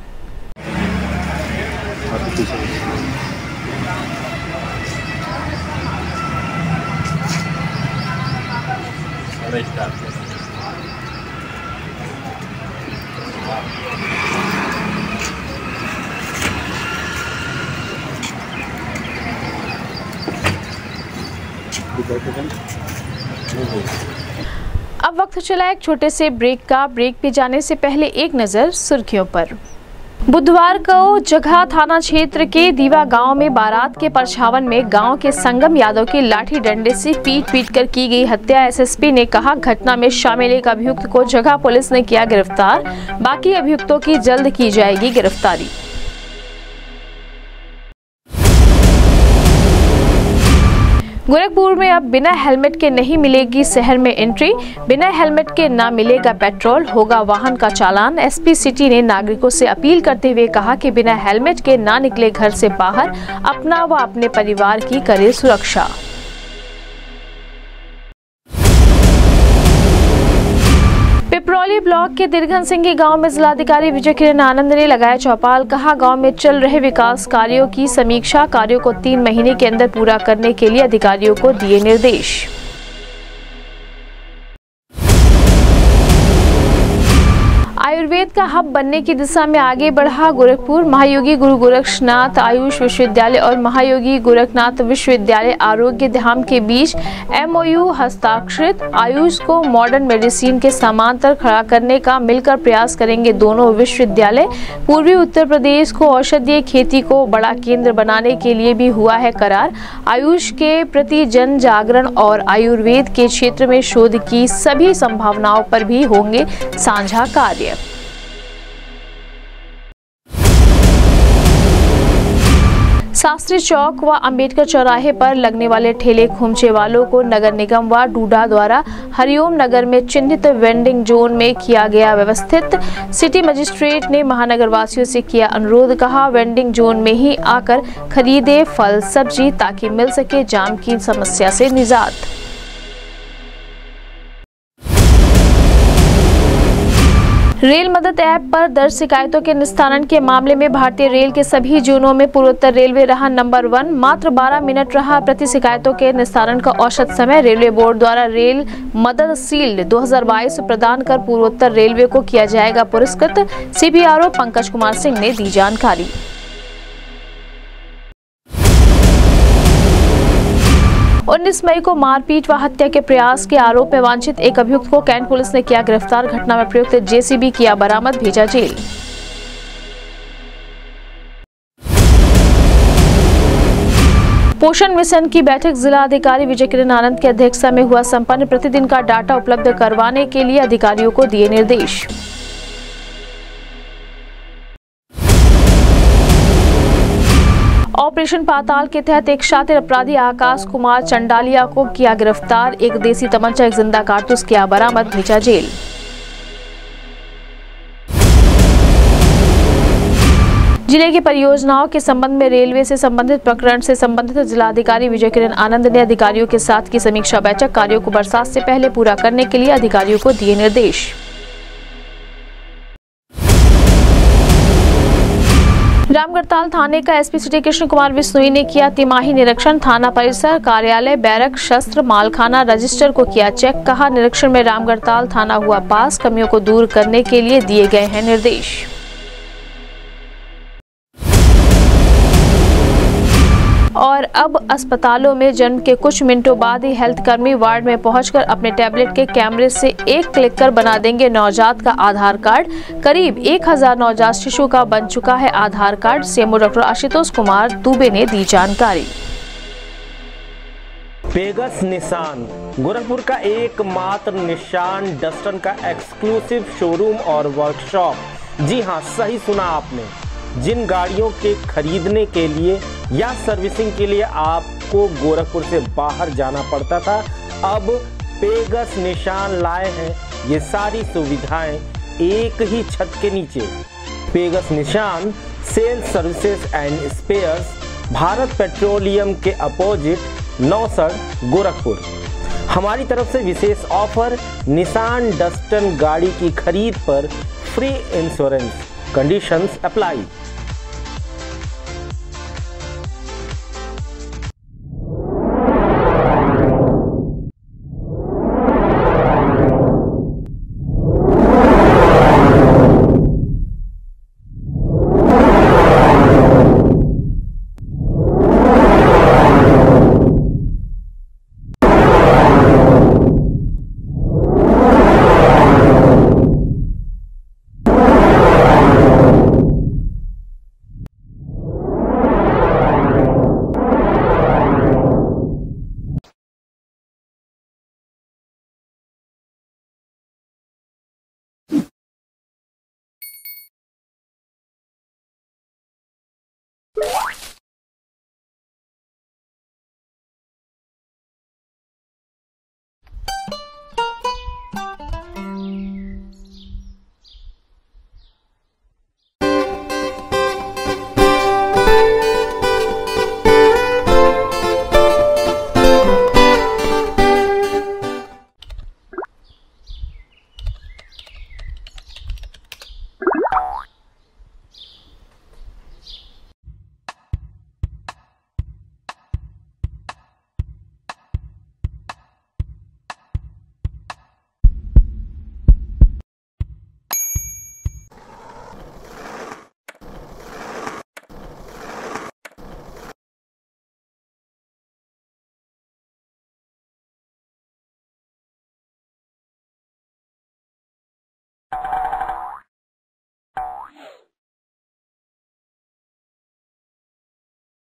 अब वक्त चला एक छोटे से ब्रेक का। ब्रेक पे जाने से पहले एक नजर सुर्खियों पर। बुधवार को जगहा थाना क्षेत्र के दीवा गांव में बारात के परछावन में गांव के संगम यादव की लाठी डंडे से पीट पीट कर की गई हत्या। एसएसपी ने कहा, घटना में शामिल एक अभियुक्त को जगहा पुलिस ने किया गिरफ्तार, बाकी अभियुक्तों की जल्द की जाएगी गिरफ्तारी। गोरखपुर में अब बिना हेलमेट के नहीं मिलेगी शहर में एंट्री। बिना हेलमेट के ना मिलेगा पेट्रोल, होगा वाहन का चालान। एसपी सिटी ने नागरिकों से अपील करते हुए कहा कि बिना हेलमेट के ना निकले घर से बाहर, अपना व अपने परिवार की करे सुरक्षा। पिपरौली ब्लॉक के दिरघन सिंह गांव में जिलाधिकारी विजय किरण आनंद ने लगाया चौपाल। कहा, गांव में चल रहे विकास कार्यों की समीक्षा, कार्यों को तीन महीने के अंदर पूरा करने के लिए अधिकारियों को दिए निर्देश। आयुर्वेद का हब बनने की दिशा में आगे बढ़ा गोरखपुर। महायोगी गुरु गोरक्षनाथ आयुष विश्वविद्यालय और महायोगी गोरखनाथ विश्वविद्यालय आरोग्य धाम के बीच एमओयू हस्ताक्षरित। आयुष को मॉडर्न मेडिसिन के समांतर खड़ा करने का मिलकर प्रयास करेंगे दोनों विश्वविद्यालय। पूर्वी उत्तर प्रदेश को औषधीय खेती को बड़ा केंद्र बनाने के लिए भी हुआ है करार। आयुष के प्रति जन जागरण और आयुर्वेद के क्षेत्र में शोध की सभी संभावनाओं पर भी होंगे साझा कार्य। शास्त्री चौक व अंबेडकर चौराहे पर लगने वाले ठेले खोमचे वालों को नगर निगम व डूडा द्वारा हरिओम नगर में चिन्हित वेंडिंग जोन में किया गया व्यवस्थित। सिटी मजिस्ट्रेट ने महानगर वासियों से किया अनुरोध, कहा वेंडिंग जोन में ही आकर खरीदे फल सब्जी ताकि मिल सके जाम की समस्या से निजात। रेल मदद ऐप पर दर्ज शिकायतों के निस्तारण के मामले में भारतीय रेल के सभी जोनों में पूर्वोत्तर रेलवे रहा नंबर वन। मात्र बारह मिनट रहा प्रति शिकायतों के निस्तारण का औसत समय। रेलवे बोर्ड द्वारा रेल मदद शील्ड दो हज़ार बाईस प्रदान कर पूर्वोत्तर रेलवे को किया जाएगा पुरस्कृत। सीबीआरओ पंकज कुमार सिंह ने दी जानकारी। उन्नीस मई को मारपीट व हत्या के प्रयास के आरोप में वांछित एक अभियुक्त को कैंट पुलिस ने किया गिरफ्तार। घटना में प्रयुक्त जेसीबी किया बरामद, भेजा जेल। पोषण मिशन की बैठक जिला अधिकारी विजय किरण आनंद की अध्यक्षता में हुआ संपन्न। प्रतिदिन का डाटा उपलब्ध करवाने के लिए अधिकारियों को दिए निर्देश। ऑपरेशन पाताल के तहत एक शातिर अपराधी आकाश कुमार चंडालिया को किया गिरफ्तार। एक देसी तमंचा, एक जिंदा कारतूस किया बरामद, भेजा जेल। जिले की परियोजनाओं के संबंध में रेलवे से संबंधित प्रकरण से संबंधित जिलाधिकारी विजय किरण आनंद ने अधिकारियों के साथ की समीक्षा बैठक। कार्यों को बरसात से पहले पूरा करने के लिए अधिकारियों को दिए निर्देश। रामगढ़ताल थाने का एसपी सिटी कृष्ण कुमार बिश्नोई ने किया तिमाही निरीक्षण। थाना परिसर, कार्यालय, बैरक, शस्त्र, मालखाना, रजिस्टर को किया चेक। कहा निरीक्षण में रामगढ़ताल थाना हुआ पास। कमियों को दूर करने के लिए दिए गए हैं निर्देश। और अब अस्पतालों में जन्म के कुछ मिनटों बाद ही हेल्थ कर्मी वार्ड में पहुंचकर अपने टैबलेट के कैमरे से एक क्लिक कर बना देंगे नवजात का आधार कार्ड। करीब एक हजार नवजात शिशु का बन चुका है Aadhaar card. CMO doctor Ashutosh Kumar Dubey ने दी जानकारी। पेगस निशान गोरखपुर का एकमात्र निशान डस्टन का एक्सक्लूसिव शोरूम और वर्कशॉप। जी हाँ, सही सुना आपने। जिन गाड़ियों के खरीदने के लिए या सर्विसिंग के लिए आपको गोरखपुर से बाहर जाना पड़ता था, अब पेगस निशान लाए हैं ये सारी सुविधाएं एक ही छत के नीचे। पेगस Nissan sales services and spares, Bharat Petroleum के अपोजिट नौसड़ गोरखपुर। हमारी तरफ से विशेष ऑफर, निशान डस्टन गाड़ी की खरीद पर free insurance, conditions apply.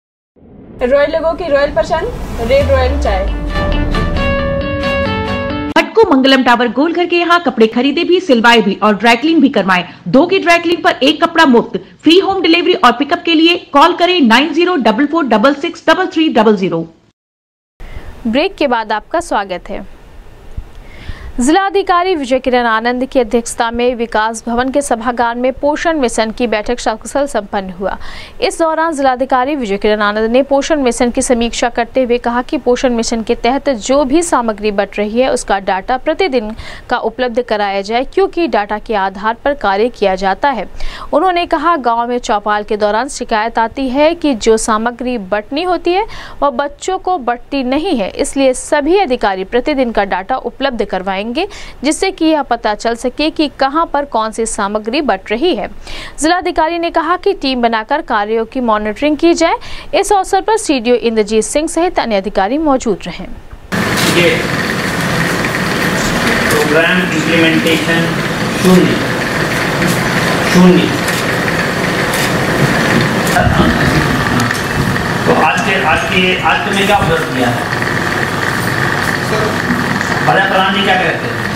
Royal लोगों की रॉयल पसंद, रेड रॉयल चाय। भटको मंगलम टावर गोलघर के यहाँ कपड़े खरीदे भी, सिलवाए भी और ड्राईक्लिंग भी करवाएं। दो की ड्राईक्लिंग पर एक कपड़ा मुफ्त। फ्री होम डिलीवरी और पिकअप के लिए कॉल करें nine zero double four double six double three double zero. Break के बाद आपका स्वागत है। जिलाधिकारी विजय किरण आनंद की अध्यक्षता में विकास भवन के सभागार में पोषण मिशन की बैठक सकुशल संपन्न हुआ। इस दौरान जिलाधिकारी विजय किरण आनंद ने पोषण मिशन की समीक्षा करते हुए कहा कि पोषण मिशन के तहत जो भी सामग्री बट रही है उसका डाटा प्रतिदिन का उपलब्ध कराया जाए, क्योंकि डाटा के आधार पर कार्य किया जाता है। उन्होंने कहा, गाँव में चौपाल के दौरान शिकायत आती है कि जो सामग्री बटनी होती है वह बच्चों को बटती नहीं है, इसलिए सभी अधिकारी प्रतिदिन का डाटा उपलब्ध करवाएंगे जिससे कि यह पता चल सके कि कहां पर कौन सी सामग्री बट रही है। जिलाधिकारी ने कहा कि टीम बनाकर कार्यों की मॉनिटरिंग की जाए। इस अवसर पर सीडीओ इंद्रजीत सिंह सहित अन्य अधिकारी मौजूद रहे। प्रोग्राम इंप्लीमेंटेशन शून्य शून्य तो आज के आज के आज तुमने क्या ऑब्जर्व किया है? बड़ा प्लान जी क्या कहते हैं?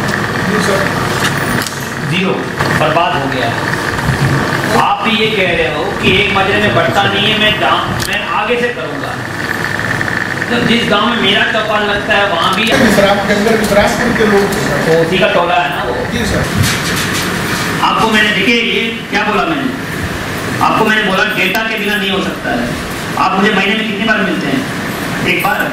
जीरो, बर्बाद हो गया। आप भी ये कह रहे हो कि एक मजरे में बढ़ता नहीं है, मैं गाँव मैं आगे से करूंगा। तो जिस गांव में मेरा चौपाल लगता है वहाँ भी विश्रामपुर के लोग तो उसी का टोला है ना वो। आपको मैंने देखिए ये क्या बोला मैंने आपको मैंने बोला डेटा के बिना नहीं हो सकता है। आप मुझे महीने में कितनी बार मिलते हैं? एक बार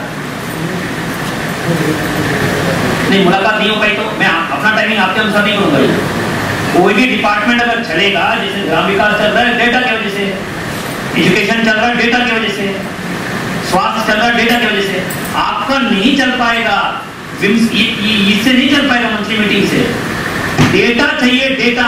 नहीं, मुलाकात नहीं हो पाई तो मैं अपना टाइमिंग आपके अनुसार नहीं करूँगा। कोई भी डिपार्टमेंट अगर चलेगा, जैसे ग्राम विकास चल रहा है डेटा की वजह से, एजुकेशन चल रहा है डेटा की वजह से, स्वास्थ्य चल रहा है डेटा की वजह से, आपका नहीं चल पाएगा। इससे नहीं चल पाएगा, मंथली मीटिंग से डेटा चाहिए। डेटा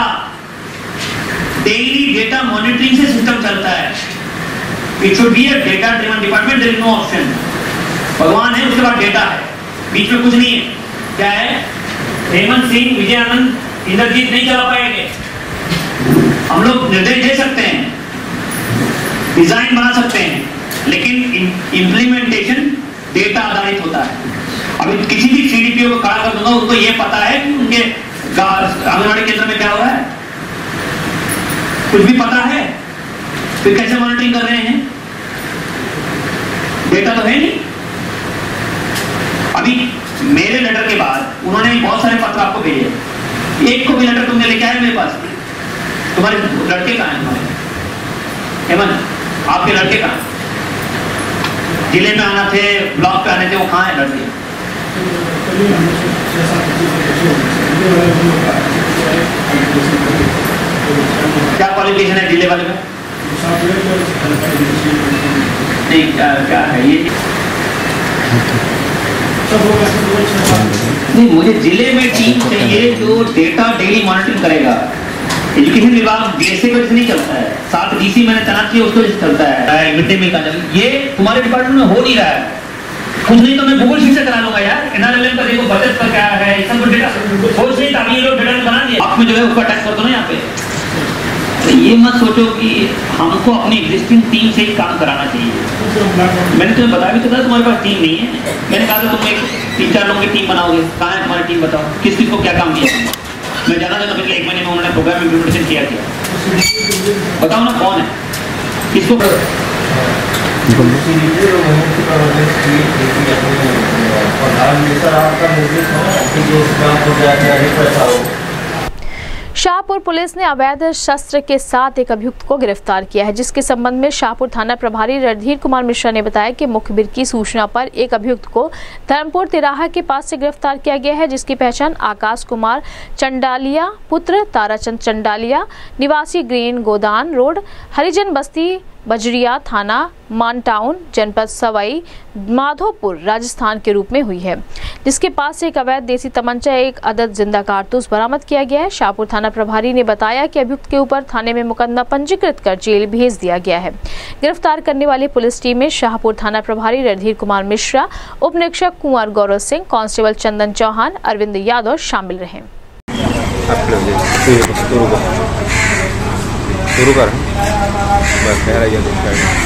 डेली डेटा मॉनिटरिंग से सिस्टम चलता है। It should be a data driven department, there is no option. भगवान है, उसके बाद डेटा है, बीच में कुछ नहीं है। क्या है? हेमंत सिंह, विजय आनंद, इंद्रजीत नहीं चला पाएंगे। हम लोग निर्देश दे सकते हैं, डिजाइन बना सकते हैं, लेकिन इम्प्लीमेंटेशन डेटा आधारित होता है। अभी किसी भी सीडीपीओ को खड़ा कर दूंगा, उनको ये पता है कि उनके आंगनबाड़ी केंद्र में क्या हो रहा है, कुछ भी पता है, फिर कैसे मॉनिटरिंग कर रहे हैं? डेटा तो है नहीं। अभी मेरे लेटर के बाद उन्होंने बहुत सारे पत्र आपको भेजे, एक को भी लेटर तुमने लेके आए मेरे पास? तुम्हारे लड़के कहाँ हैं? तुम्हारे हेमंत, आपके लड़के कहाँ? जिले में आना थे, ब्लॉक पे आने थे, वो कहाँ है लड़के? क्या क्वालिफिकेशन है जिले वाले में? नहीं, क्या क्या है ये? नहीं, मुझे जिले में टीम चाहिए जो डेटा डेली मॉनिटरिंग करेगा। एजुकेशन विभाग डीएसए की वजह से नहीं चलता है, साथ डीसी मैंने तैनात किया उसको चलता है। मिड डे मील का ये तुम्हारे डिपार्टमेंट में हो नहीं रहा है। कुछ नहीं तो मैं गूगल शीट से करा लूंगा यार। एनआरएलएम का देखो, बजट का क्या है, सब कुछ डेटा कुछ नहीं था, ये लोग डेटा बना दिया। आप में जो है उसका टैक्स कर दो ना यहाँ पे। तो ये मत सोचो कि हमको अपनी एग्जिस्टिंग टीम से ही काम कराना चाहिए। मैंने तुम्हें बताया भी तो था तुम्हारे पास टीम नहीं है। मैंने कहा था तुम एक तीन चार लोगों की टीम बनाओगे, कहाँ है तुम्हारी टीम? बताओ किस किस को क्या काम किया। मैं जाना चाहता पिछले एक महीने में उन्होंने प्रोग्राम इम्प्लीमेंटेशन किया किया बताओ ना कौन है, किसको? शाहपुर पुलिस ने अवैध शस्त्र के साथ एक अभियुक्त को गिरफ्तार किया है, जिसके संबंध में शाहपुर थाना प्रभारी रणधीर कुमार मिश्रा ने बताया कि मुखबिर की सूचना पर एक अभियुक्त को धर्मपुर तिराहा के पास से गिरफ्तार किया गया है, जिसकी पहचान आकाश कुमार चंडालिया पुत्र ताराचंद चंडालिया निवासी ग्रीन गोदान रोड हरिजन बस्ती बजरिया थाना मानटाउन जनपद सवाई माधोपुर राजस्थान के रूप में हुई है, जिसके पास से एक अवैध देसी तमंचा एक अदद जिंदा कारतूस बरामद किया गया है। शाहपुर थाना प्रभारी ने बताया कि अभियुक्त के ऊपर थाने में मुकदमा पंजीकृत कर जेल भेज दिया गया है। गिरफ्तार करने वाली पुलिस टीम में शाहपुर थाना प्रभारी रणधीर कुमार मिश्रा, उप निरीक्षक कुंवर गौरव सिंह, कांस्टेबल चंदन चौहान, अरविंद यादव शामिल रहे। शुरू कर बस कह रही है।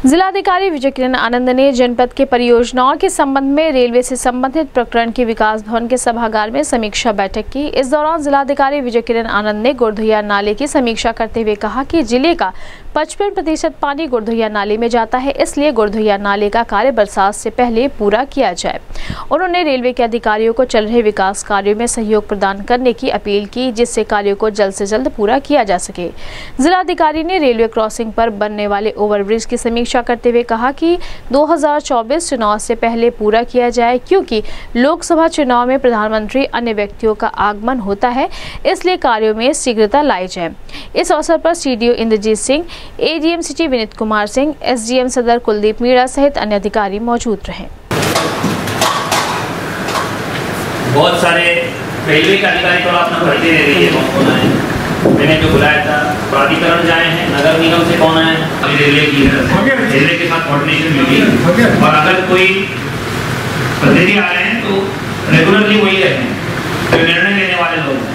जिलाधिकारी विजय किरण आनंद ने जनपद के परियोजनाओं के संबंध में रेलवे से संबंधित प्रकरण की विकास भवन के सभागार में समीक्षा बैठक की। इस दौरान जिलाधिकारी विजय किरण आनंद ने गुरधुइया नाले की समीक्षा करते हुए कहा कि जिले का पचपन प्रतिशत पानी गुरधुइया नाले में जाता है, इसलिए गुरधुइया नाले का कार्य बरसात से पहले पूरा किया जाए। उन्होंने रेलवे के अधिकारियों को चल रहे विकास कार्यों में सहयोग प्रदान करने की अपील की, जिससे कार्यों को जल्द से जल्द पूरा किया जा सके। जिलाधिकारी ने रेलवे क्रॉसिंग पर बनने वाले ओवरब्रिज की समीक्षा करते हुए कहा कि दो हज़ार चौबीस चुनाव से पहले पूरा किया जाए, क्योंकि लोकसभा चुनाव में प्रधानमंत्री अन्य व्यक्तियों का आगमन होता है, इसलिए कार्यों में शीघ्रता लाई जाए। इस अवसर पर CDO Indrajit Singh, ADM city Vineet Kumar Singh, SDM Sadar Kuldeep Meena सहित अन्य अधिकारी मौजूद रहे। बहुत सारे रेलवे के अधिकारी तो अपना भर्ती दे रही है, कौन कौन आए मैंने जो बुलाया था, प्राधिकरण जाए हैं, नगर निगम से कौन आए, अभी रेलवे की रेलवे के साथ कोऑर्डिनेशन मीटिंग, और अगर कोई प्रतिनिधि आ रहे हैं तो रेगुलरली वही रहे हैं, तो निर्णय लेने वाले लोग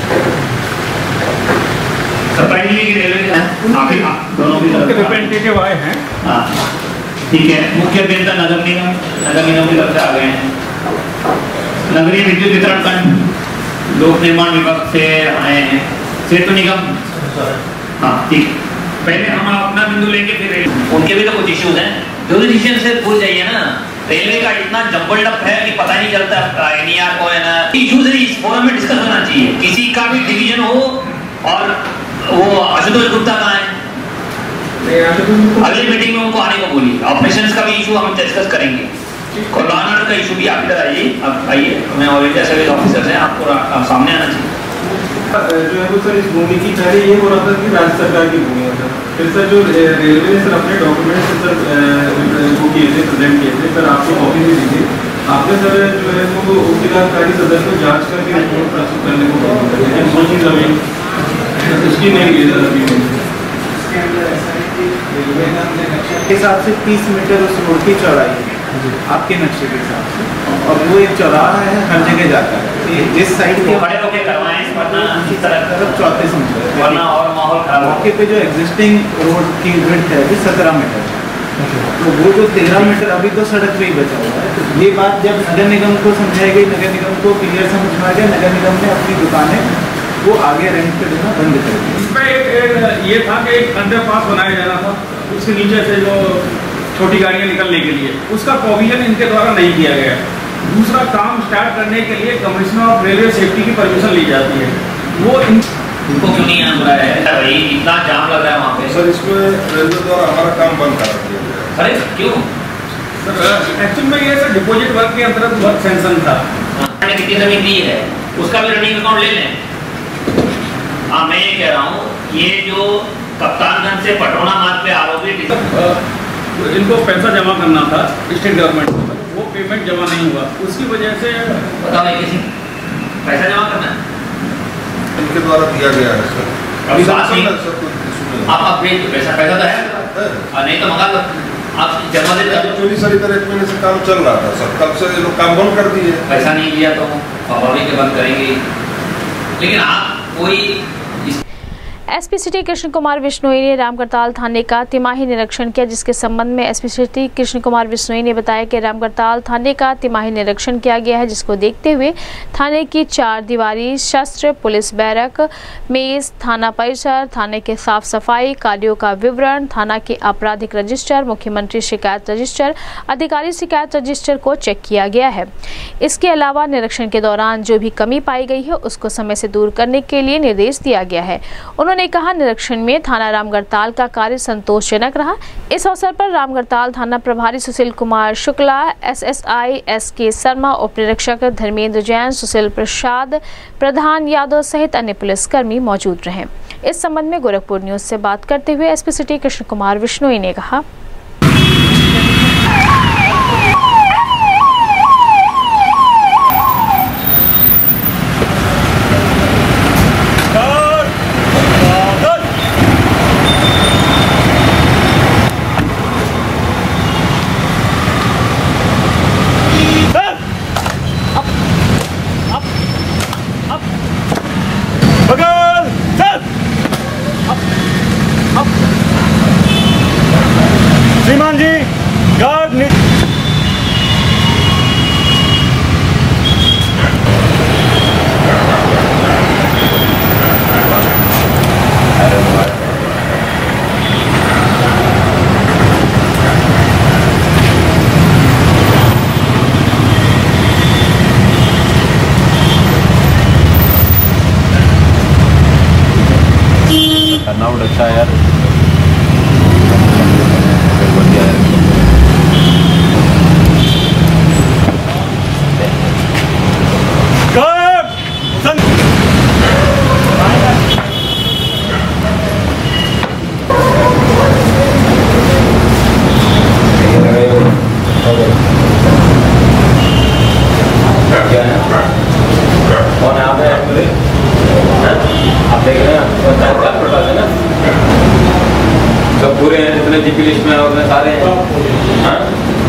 सरप्राइजिंगली रेलवे के दोनों भी रिप्रेजेंटेटिव आए हैं। हाँ ठीक है, मुख्य अभियंता नगर निगम नगर निगम की तरफ से आ गए हैं, नगरीय विद्युत वितरण खंड लोक निर्माण विभाग से आए हैं, सेतु निगम। हाँ ठीक, पहले हम अपना बिंदु लेंगे, फिर उनके भी तो कुछ इश्यूज हैं, जो डिसीजन से भूल जाइए ना। रेलवे का इतना जम्बल्ड अप है कि पता नहीं चलता एनईआर को है ना, इश्यूज इस फोरम में डिस्कस होना चाहिए। किसी का भी डिवीजन हो, और वो आशुतोष गुप्ता कहाँ है, अगली मीटिंग में उनको आने को बोलिए। ऑपरेशंस का भी इशू हम डिस्कस करेंगे, कोरोना का इशू भी आप इधर आइए, आप आइए, मैं ऑलरेडी जैसे ऑफिसर्स हैं, आपको आप सामने आना चाहिए। जो है वो सर इस भूमि की पहले ये हो रहा था कि राज्य सरकार की भूमि है सर, फिर सर जो रेलवे ने सर अपने डॉक्यूमेंट्स सर वो किए थे, प्रेजेंट किए थे सर, आपको कॉपी भी दी थी आपने सर, जो है वो उपजिलाधिकारी सदस्य को जांच करके रिपोर्ट प्रस्तुत करने को कहा, लेकिन वो चीज़ अभी उसकी नहीं गई सर अभी के हिसाब से तीस मीटर उस रोड की चौड़ाई है आपके नक्शे के हिसाब से, और वो एक चौराहा है, हर जगह जाता है। जिस साइड के खड़े होके करवाएं, वरना इस तरह तरफ चौंतीस मीटर, वरना और माहौल खराब। मौके पे जो एग्जिस्टिंग रोड की विड्थ है वो सत्रह मीटर है, तो वो जो तेरह मीटर अभी तो सड़क पे ही बचा हुआ है। तो ये बात जब नगर निगम को समझाई गई, नगर निगम को क्लियर समझ में आ गया, नगर निगम ने अपनी दुकानें वो आगे रेंट पे देना बंद कर दिया। इसमें एक ये था कि एक अंडरपास बनाया जाना था, उसके नीचे से जो छोटी गाड़ियां निकलने के लिए, उसका प्रोविजन इनके द्वारा नहीं किया गया। दूसरा काम स्टार्ट करने के लिए कमिश्नर ऑफ रेलवे सेफ्टी की परमिशन ली जाती है, वो इन उनको क्यों नहीं आना है भाई, इतना जाम लग रहा है वहाँ पे। सर इसमें रेलवे द्वारा हमारा काम बंद करा दिया गया। अरे क्यों सर? एक्चुअल में ये सर डिपॉजिट वर्क के अंतर्गत वर्क सेंशन था, मैंने कितनी जमीन दी है उसका भी रनिंग अकाउंट ले लें। हाँ मैं ये कह रहा हूँ, ये जो कप्तानगंज से पटौना मार्ग पे आरोपी इनको पैसा जमा करना था स्टेट गवर्नमेंट को, वो पेमेंट जमा नहीं हुआ, उसकी वजह से बताओ किसी पैसा जमा करना है इनके द्वारा दिया गया है सर। अभी बात नहीं, आप आप भेज दो पैसा, पैसा तो है और नहीं तो मंगा लो, आप जमा दे दो। एक्चुअली सर इधर एक महीने से काम चल रहा था सर, कब से ये लोग काम बंद कर दिए, पैसा नहीं दिया तो स्वाभाविक बंद करेंगे, लेकिन आप कोई एसपी सिटी कृष्ण कुमार बिश्नोई ने रामगढ़ताल थाने का तिमाही निरीक्षण किया, जिसके संबंध में एसपी सिटी कृष्ण कुमार बिश्नोई ने बताया कि रामगढ़ताल थाने का तिमाही निरीक्षण किया गया है, जिसको देखते हुए थाने की चार दीवारी, शस्त्र, पुलिस बैरक, मेज, थाना परिसर, थाने के साफ सफाई कार्यों का विवरण, थाना के आपराधिक रजिस्टर, मुख्यमंत्री शिकायत रजिस्टर, अधिकारी शिकायत रजिस्टर को चेक किया गया है। इसके अलावा निरीक्षण के दौरान जो भी कमी पाई गई है उसको समय से दूर करने के लिए निर्देश दिया गया है। उन्होंने ने कहा निरीक्षण में थाना रामगढ़ताल का कार्य संतोषजनक रहा। इस अवसर पर रामगढ़ताल थाना प्रभारी Sushil Kumar Shukla, SSI S K Sharma, उप निरीक्षक धर्मेंद्र जैन, सुशील प्रसाद, प्रधान यादव सहित अन्य पुलिसकर्मी मौजूद रहे। इस संबंध में गोरखपुर न्यूज से बात करते हुए एसपी सिटी कृष्ण कुमार बिश्नोई ने कहा, पूरे हैं जितने जीपी लिस्ट में उतने सारे हैं। हाँ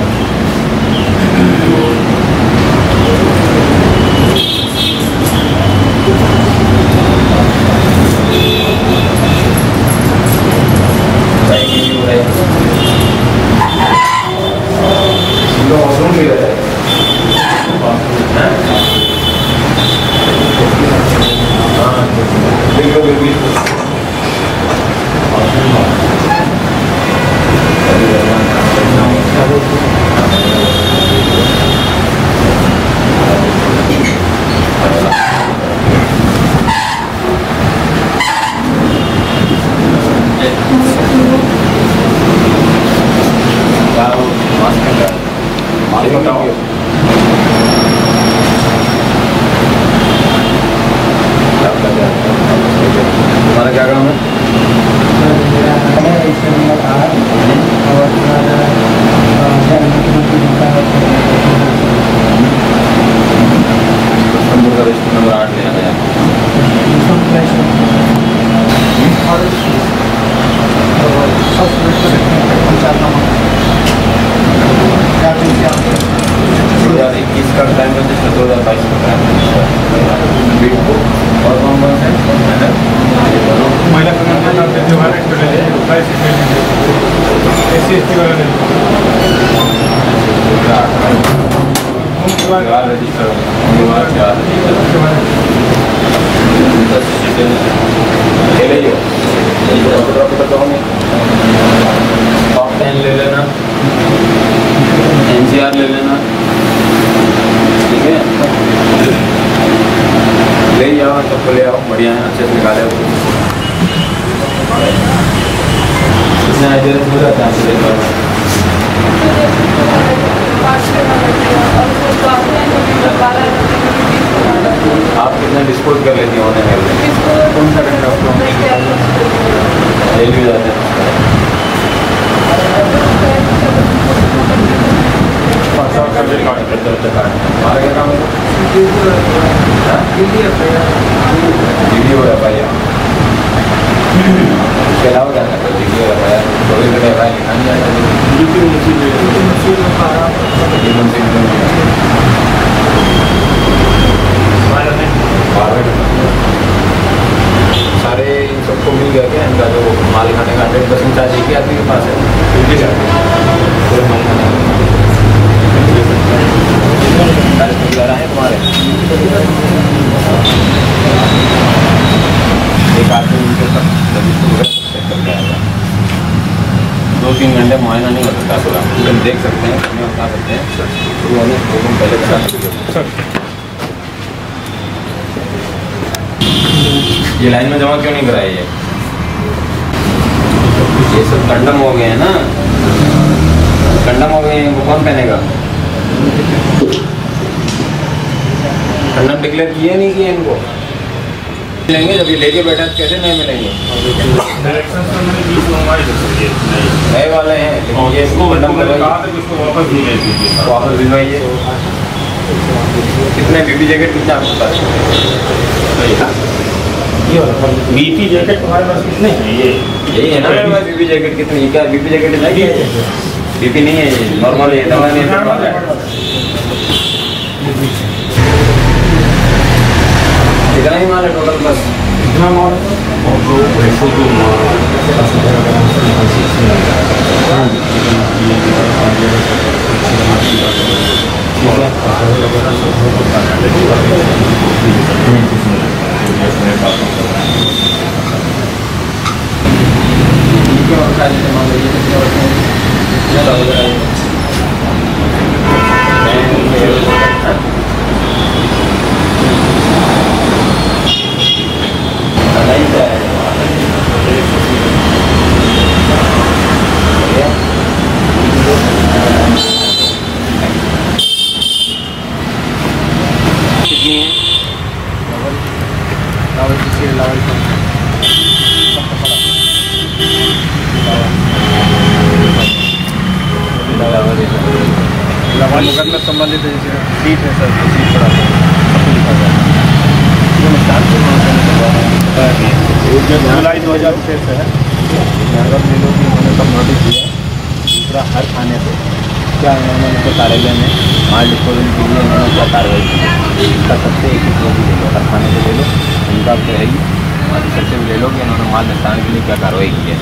तुम्हारा क्या काम है? नंबर आठ लेना है। दो हजार इक्कीस का टाइम रजिस्टर दो हजार बाईस का और कौन कौन है? महिला कल्याण त्योहार एस सी एस टी वाला रजिस्टर टॉप टेन ले लेना, एन सी आर ले लेना, ठीक है? ले जाओ सबको ले आओ, बढ़िया है, अच्छे से निकाले हो। कितना एड्रेस हो जाता है आप कितना डिस्पोज कर लेती हो? कौन सा करना ले भी जाते हैं हमारा क्या काम है? वीडियो है भाई, इसके अलावा क्या करते? वीडियो है भाई, चौबीस घंटे भाई लिखा नहीं सारे इन सबको मिल गया क्या? इनका जो माल खाने का हंड्रेड परसेंट चार्ज एक ही आदमी के पास है, पूरे माल खाने का है तुम्हारे एक आदमी उनके सब दो तीन घंटे मुआयना नहीं हो सकता पूरा, हम देख सकते हैं, हमें बता सकते हैं तो हमें दो दिन पहले बता सकते हैं। ये लाइन में जमा क्यों नहीं कराई है? ये सब कंडम हो गए हैं ना, कंडम हो गए हैं, वो कौन पहनेगा? कंडम डिक्लेयर किए नहीं किए इनको? मिलेंगे जब ये लेके बैठा कैसे नहीं मिलेंगे? नए वाले हैं लेकिन ये इसको कंडम करवाइए, वापस भिजवाइए। कितने बीपी जैकेट कितना आपके पास? बीपी जैकेट तुम्हारे पास कितने हैं? ये यही है ना बीपी जैकेट कितनी? क्या बीपी जैकेट नहीं है? बीपी नहीं है, ये नॉर्मल है, दवा नहीं है। कितना ही माल है टोटल? बस कितना माल है? मुकदमे संबंधित सीट है सर, सीट पड़ा जुलाई दो हज़ार छः से है। क्या इन्होंने तो कार्यालय में माल डिस्पोजल के लिए इन्होंने क्या कार्रवाई की है इसका सबसे एक एक भी ले लो, कारखाने से ले लो, उनका तो है ही ऑफिसर से भी ले लो कि इन्होंने माल निस्तारण के लिए क्या कार्रवाई की है।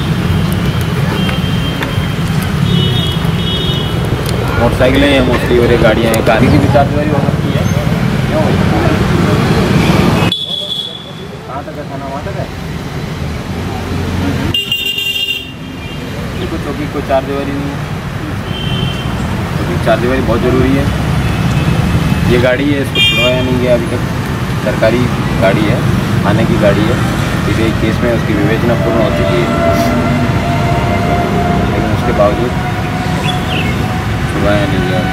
मोटरसाइकिलें हैं मोस्टली और ये गाड़ियाँ हैं, गाड़ी की भी चार्जवारी हो सकती है। क्यों कहाँ तक है थाना, वहाँ तक है कुछ चौकी को चार दीवारी नहीं है, क्योंकि चार दीवारी बहुत ज़रूरी है। ये गाड़ी है, इसको छुड़वाया नहीं गया अभी तक, सरकारी गाड़ी है, थाने की गाड़ी है, इसे एक केस में उसकी विवेचना पूर्ण हो चुकी है, लेकिन उसके बावजूद छुड़वाया नहीं गया।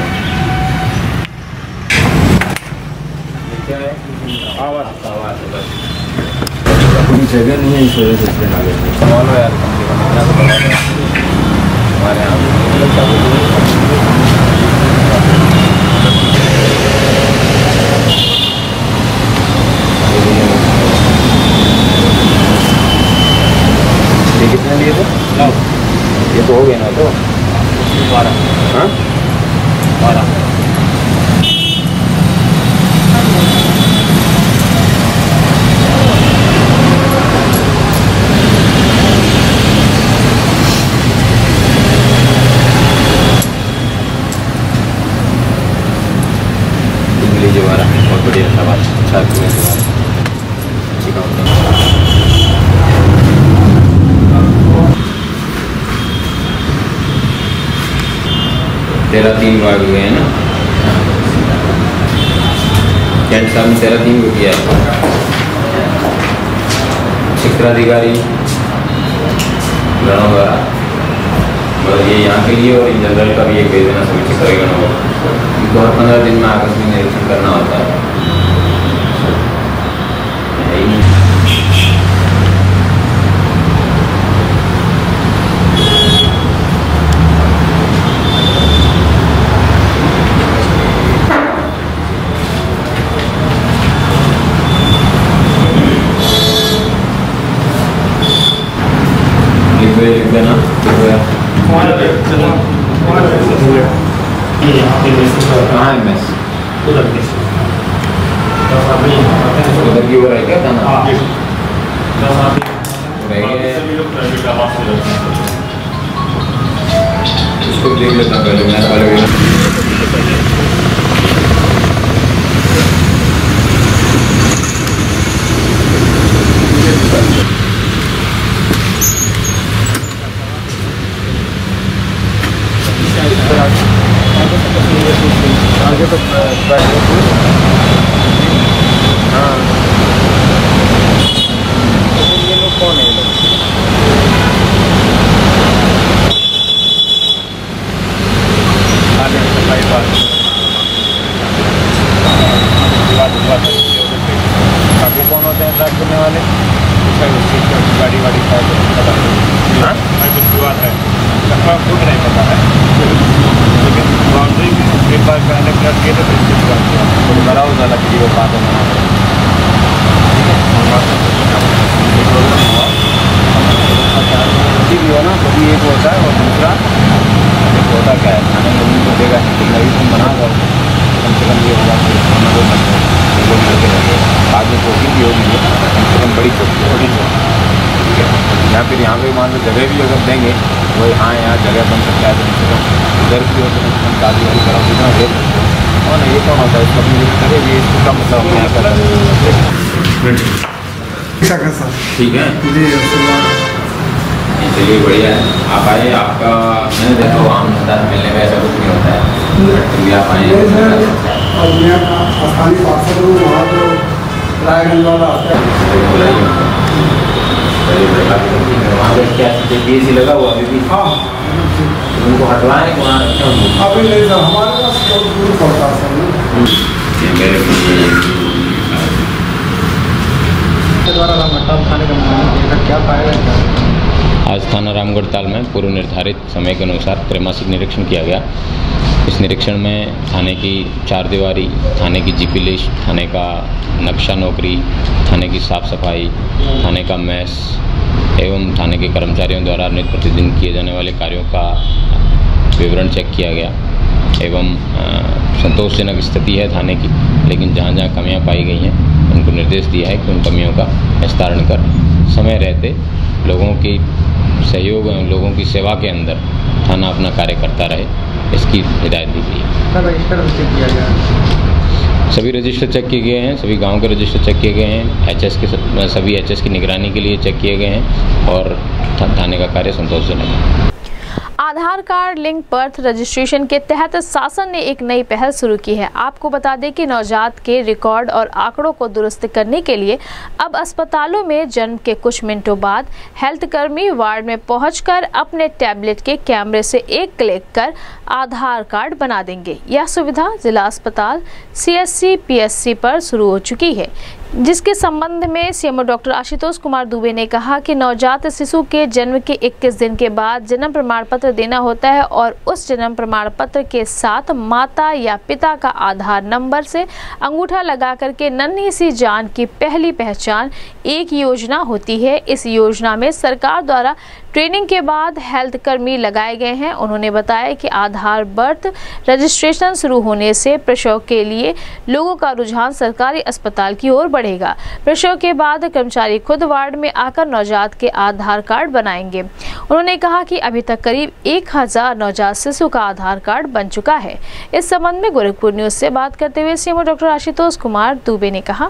क्या है आवाज़ आवाज़ बस अपनी जगह नहीं है, इस वजह से इसलिए नाले सवाल हो यार, कम से कम इतना तो बता दें हमारे यहाँ ये कितने लिए थे? ये तो हो गए ना, तो बारह हाँ बारह लीजिए बारह, बहुत बढ़िया था बात, अच्छा तुम्हें अच्छी काम था। तेरह तीन भाग गए हैं ना, कैंट साहब ने तेरह तीन को किया है। क्षेत्राधिकारी गणों द्वारा और ये यहाँ के लिए और इन जनरल का भी एक भेज देना समीक्षक करेगा ना, इनको हर पंद्रह दिन में आकस्मिक निरीक्षण करना होता है। लिख देना कहाँ है मैस उधर की हो रहा है क्या था ना, उसको देख लेता पहले मैं पहले आगे तो हाँ ये लोग कौन है? बाकी कौन होते हैं ट्रैक करने वाले? गाड़ी वाड़ी का कुछ बात है, खुद नहीं पता है, लेकिन बाउंड्री एक बार पहले फ्लड किए थे तो इसके बाद तो कराओ ज़्यादा किसी को बात होना भी हो ना, कभी एक होता है और दूसरा एक होता क्या है, खाने में को देगा नई तुम बना दो कम से कम ये होगा आगे चौकी भी होगी, कम से कम बड़ी चौकी छोटी चौकी, ठीक है। या फिर यहाँ पे मान लो जगह भी अगर देंगे वही, हाँ यहाँ जगह बन सकता है, कम से कम इधर भी हो तो कम से कम शादी वाली करा कितना दे सकते हो, और ना ये कौन होता है इसको अपनी जगह करे, ये इसको कम मतलब अपने यहाँ कर ठीक है। चलिए बढ़िया है, आप आए, आपका मैंने देखा वो आम जनता से मिलने में ऐसा कुछ नहीं होता है, भी आप आए और मैं स्थानीय पार्षद हूँ, वहाँ तो रायगंज वाला आता है, वहाँ पे क्या पी सी लगा हुआ अभी भी? हाँ उनको हटवाएं वहाँ रखें उनको अभी नहीं सर, हमारे पास बहुत दूर पड़ता है सर। मेरे द्वारा रामगढ़ताल थाने का क्या पाया गया? आज थाना रामगढ़ताल में पूर्व निर्धारित समय के अनुसार त्रैमासिक निरीक्षण किया गया। इस निरीक्षण में थाने की चार दीवारी, थाने की जीपी लिस्ट, थाने का नक्शा नौकरी, थाने की साफ सफाई, थाने का मैस एवं थाने के कर्मचारियों द्वारा नित्य प्रतिदिन किए जाने वाले कार्यों का विवरण चेक किया गया। एवं संतोषजनक स्थिति है थाने की, लेकिन जहाँ जहाँ कमियाँ पाई गई हैं उनको निर्देश दिया है कि उन कमियों का निस्तारण कर समय रहते लोगों की सहयोग एवं लोगों की सेवा के अंदर थाना अपना कार्य करता रहे, इसकी हिदायत दी गई है। रजिस्टर चेक किया गया, सभी रजिस्टर चेक किए गए हैं, सभी गांव के रजिस्टर चेक किए गए हैं, एचएस के सभी एचएस की निगरानी के लिए चेक किए गए हैं और थाने का कार्य संतोषजनक है। Aadhaar card link birth registration के तहत शासन ने एक नई पहल शुरू की है। आपको बता दें कि नवजात के रिकॉर्ड और आंकड़ों को दुरुस्त करने के लिए अब अस्पतालों में जन्म के कुछ मिनटों बाद हेल्थ कर्मी वार्ड में पहुंचकर अपने टैबलेट के कैमरे से एक क्लिक कर आधार कार्ड बना देंगे। यह सुविधा जिला अस्पताल सीएससी पीएससी पर शुरू हो चुकी है, जिसके संबंध में सीएमओ डॉक्टर आशुतोष कुमार दुबे ने कहा कि नवजात शिशु के जन्म के इक्कीस दिन के बाद जन्म प्रमाण पत्र देना होता है और उस जन्म प्रमाण पत्र के साथ माता या पिता का आधार नंबर से अंगूठा लगा करके नन्ही सी जान की पहली पहचान एक योजना होती है। इस योजना में सरकार द्वारा ट्रेनिंग के बाद हेल्थ कर्मी लगाए गए हैं। उन्होंने बताया कि आधार बर्थ रजिस्ट्रेशन शुरू होने से प्रसव के लिए लोगों का रुझान सरकारी अस्पताल की ओर बढ़ेगा। प्रसव के बाद कर्मचारी खुद वार्ड में आकर नवजात के आधार कार्ड बनाएंगे। उन्होंने कहा कि अभी तक करीब एक हजार नवजात शिशु का आधार कार्ड बन चुका है। इस संबंध में गोरखपुर न्यूज से बात करते हुए सीएमओ डॉक्टर आशुतोष कुमार दुबे ने कहा,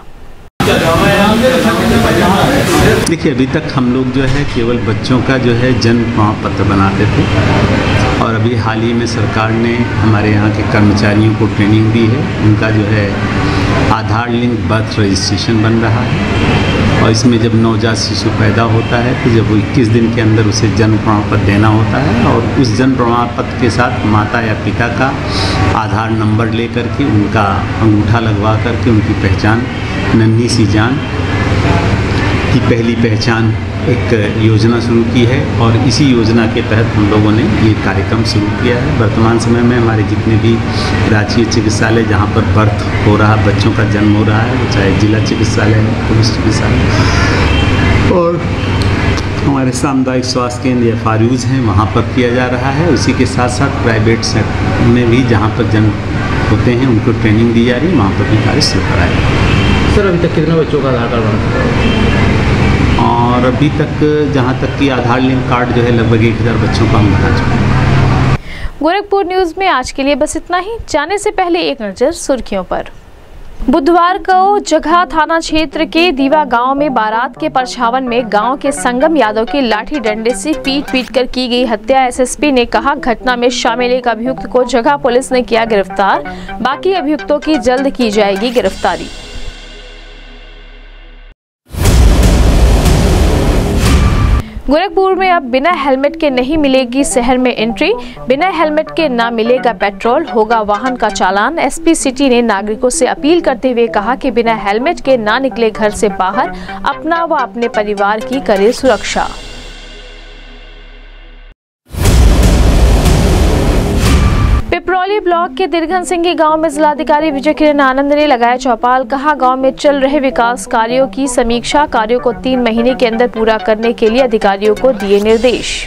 देखिए अभी तक हम लोग जो है केवल बच्चों का जो है जन्म प्रमाण पत्र बनाते थे और अभी हाल ही में सरकार ने हमारे यहाँ के कर्मचारियों को ट्रेनिंग दी है। उनका जो है आधार लिंक बर्थ रजिस्ट्रेशन बन रहा है और इसमें जब नवजात शिशु पैदा होता है तो जब वो इक्कीस दिन के अंदर उसे जन्म प्रमाण पत्र देना होता है और उस जन्म प्रमाण पत्र के साथ माता या पिता का आधार नंबर ले करके उनका अंगूठा लगवा करके उनकी पहचान नन्ही सी जान की पहली पहचान एक योजना शुरू की है और इसी योजना के तहत हम लोगों ने ये कार्यक्रम शुरू किया है। वर्तमान समय में हमारे जितने भी राज्य चिकित्सालय जहाँ पर बर्थ हो रहा बच्चों का जन्म हो रहा है, चाहे जिला चिकित्सालय है, पुलिस चिकित्सालय और हमारे सामुदायिक स्वास्थ्य केंद्र या फारूज हैं, वहाँ पर किया जा रहा है। उसी के साथ साथ प्राइवेट सेक्टर में भी जहाँ पर जन्म होते हैं उनको ट्रेनिंग दी जा रही है, वहाँ पर भी कार्य शुरू कराया। सर अभी तक कितने बच्चों का आधार कार्ड बना चुका है? और अभी तक जहां तक कि आधार लिंक कार्ड जो है लगभग एक हज़ार बच्चों का हम बना चुके हैं। गोरखपुर न्यूज में आज के लिए बस इतना ही। जाने से पहले एक नजर सुर्खियों पर। बुधवार को जगहा थाना क्षेत्र के दीवा गांव में बारात के परछावन में गांव के संगम यादव की लाठी डंडे से पीट पीट कर की गई हत्या। एसएसपी ने कहा, घटना में शामिल एक अभियुक्त को जगहा पुलिस ने किया गिरफ्तार, बाकी अभियुक्तों की जल्द की जाएगी गिरफ्तारी। गोरखपुर में अब बिना हेलमेट के नहीं मिलेगी शहर में एंट्री, बिना हेलमेट के ना मिलेगा पेट्रोल, होगा वाहन का चालान। एसपी सिटी ने नागरिकों से अपील करते हुए कहा कि बिना हेलमेट के ना निकले घर से बाहर, अपना व अपने परिवार की करे सुरक्षा। पिपरौली ब्लॉक के दिरघन सिंह गांव में जिलाधिकारी विजय किरण आनंद ने लगाया चौपाल। कहा, गांव में चल रहे विकास कार्यों की समीक्षा, कार्यों को तीन महीने के अंदर पूरा करने के लिए अधिकारियों को दिए निर्देश।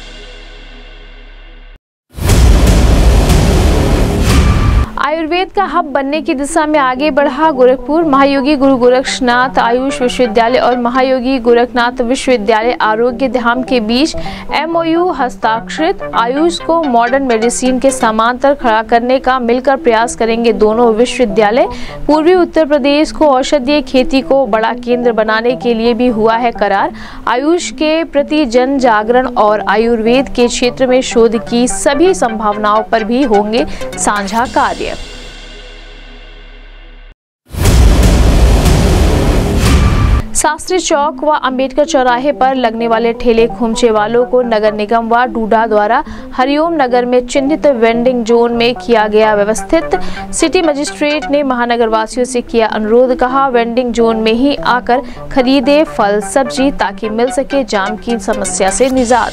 आयुर्वेद का हब बनने की दिशा में आगे बढ़ा गोरखपुर। महायोगी गुरु गोरक्षनाथ आयुष विश्वविद्यालय और महायोगी गोरखनाथ विश्वविद्यालय आरोग्य धाम के बीच एमओयू हस्ताक्षरित। आयुष को मॉडर्न मेडिसिन के समांतर खड़ा करने का मिलकर प्रयास करेंगे दोनों विश्वविद्यालय। पूर्वी उत्तर प्रदेश को औषधीय खेती को बड़ा केंद्र बनाने के लिए भी हुआ है करार। आयुष के प्रति जन जागरण और आयुर्वेद के क्षेत्र में शोध की सभी संभावनाओं पर भी होंगे साझा कार्य। शास्त्री चौक व अंबेडकर चौराहे पर लगने वाले ठेले खोमचे वालों को नगर निगम व डूडा द्वारा हरिओम नगर में चिन्हित वेंडिंग जोन में किया गया व्यवस्थित। सिटी मजिस्ट्रेट ने महानगर वासियों से किया अनुरोध। कहा, वेंडिंग जोन में ही आकर खरीदे फल सब्जी ताकि मिल सके जाम की समस्या से निजात।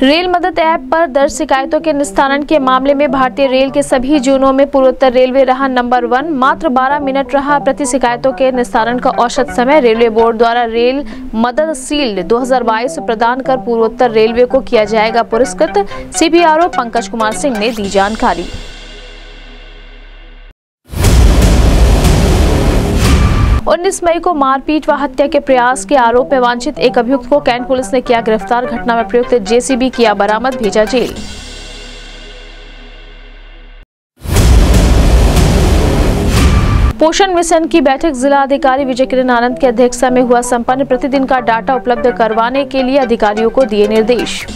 रेल मदद ऐप पर दर्ज शिकायतों के निस्तारण के मामले में भारतीय रेल के सभी जोनों में पूर्वोत्तर रेलवे रहा नंबर वन। मात्र बारह मिनट रहा प्रति शिकायतों के निस्तारण का औसत समय। रेलवे बोर्ड द्वारा रेल मदद शील्ड दो हज़ार बाईस प्रदान कर पूर्वोत्तर रेलवे को किया जाएगा पुरस्कृत। सीपीआरओ पंकज कुमार सिंह ने दी जानकारी। उन्नीस मई को मारपीट व हत्या के प्रयास के आरोप में वांछित एक अभियुक्त को कैंट पुलिस ने किया गिरफ्तार। घटना में प्रयुक्त जेसीबी किया बरामद, भेजा जेल। पोषण मिशन की बैठक जिला अधिकारी विजय किरण आनंद की अध्यक्षता में हुआ संपन्न। प्रतिदिन का डाटा उपलब्ध करवाने के लिए अधिकारियों को दिए निर्देश।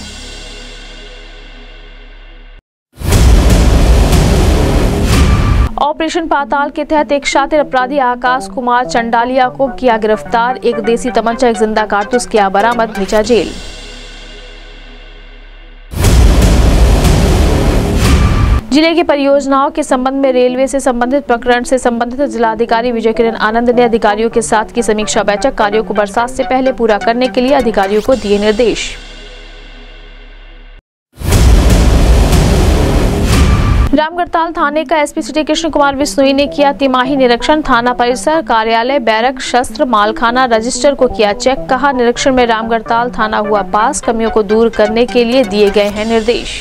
ऑपरेशन पाताल के तहत एक शातिर अपराधी आकाश कुमार चंडालिया को किया गिरफ्तार। एक देसी तमंचा, एक जिंदा कारतूस किया बरामद, भेजा जेल। जिले की परियोजनाओं के संबंध में रेलवे से संबंधित प्रकरण से संबंधित जिलाधिकारी विजय किरण आनंद ने अधिकारियों के साथ की समीक्षा बैठक। कार्यों को बरसात से पहले पूरा करने के लिए अधिकारियों को दिए निर्देश। रामगढ़ताल थाने का एसपी सिटी कृष्ण कुमार बिश्नोई ने किया तिमाही निरीक्षण। थाना परिसर, कार्यालय, बैरक, शस्त्र, मालखाना, रजिस्टर को किया चेक। कहा, निरीक्षण में रामगढ़ताल थाना हुआ पास। कमियों को दूर करने के लिए दिए गए हैं निर्देश।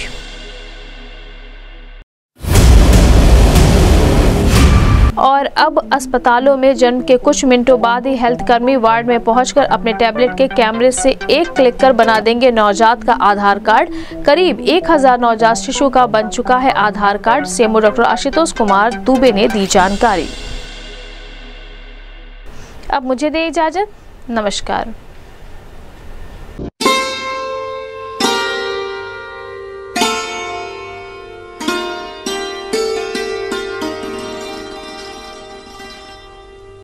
और अब अस्पतालों में जन्म के कुछ मिनटों बाद ही हेल्थ कर्मी वार्ड में पहुंचकर अपने टैबलेट के कैमरे से एक क्लिक कर बना देंगे नवजात का आधार कार्ड। करीब एक हजार नवजात शिशु का बन चुका है Aadhaar card. CMO doctor Ashutosh Kumar Dubey ने दी जानकारी। अब मुझे दे इजाजत, नमस्कार।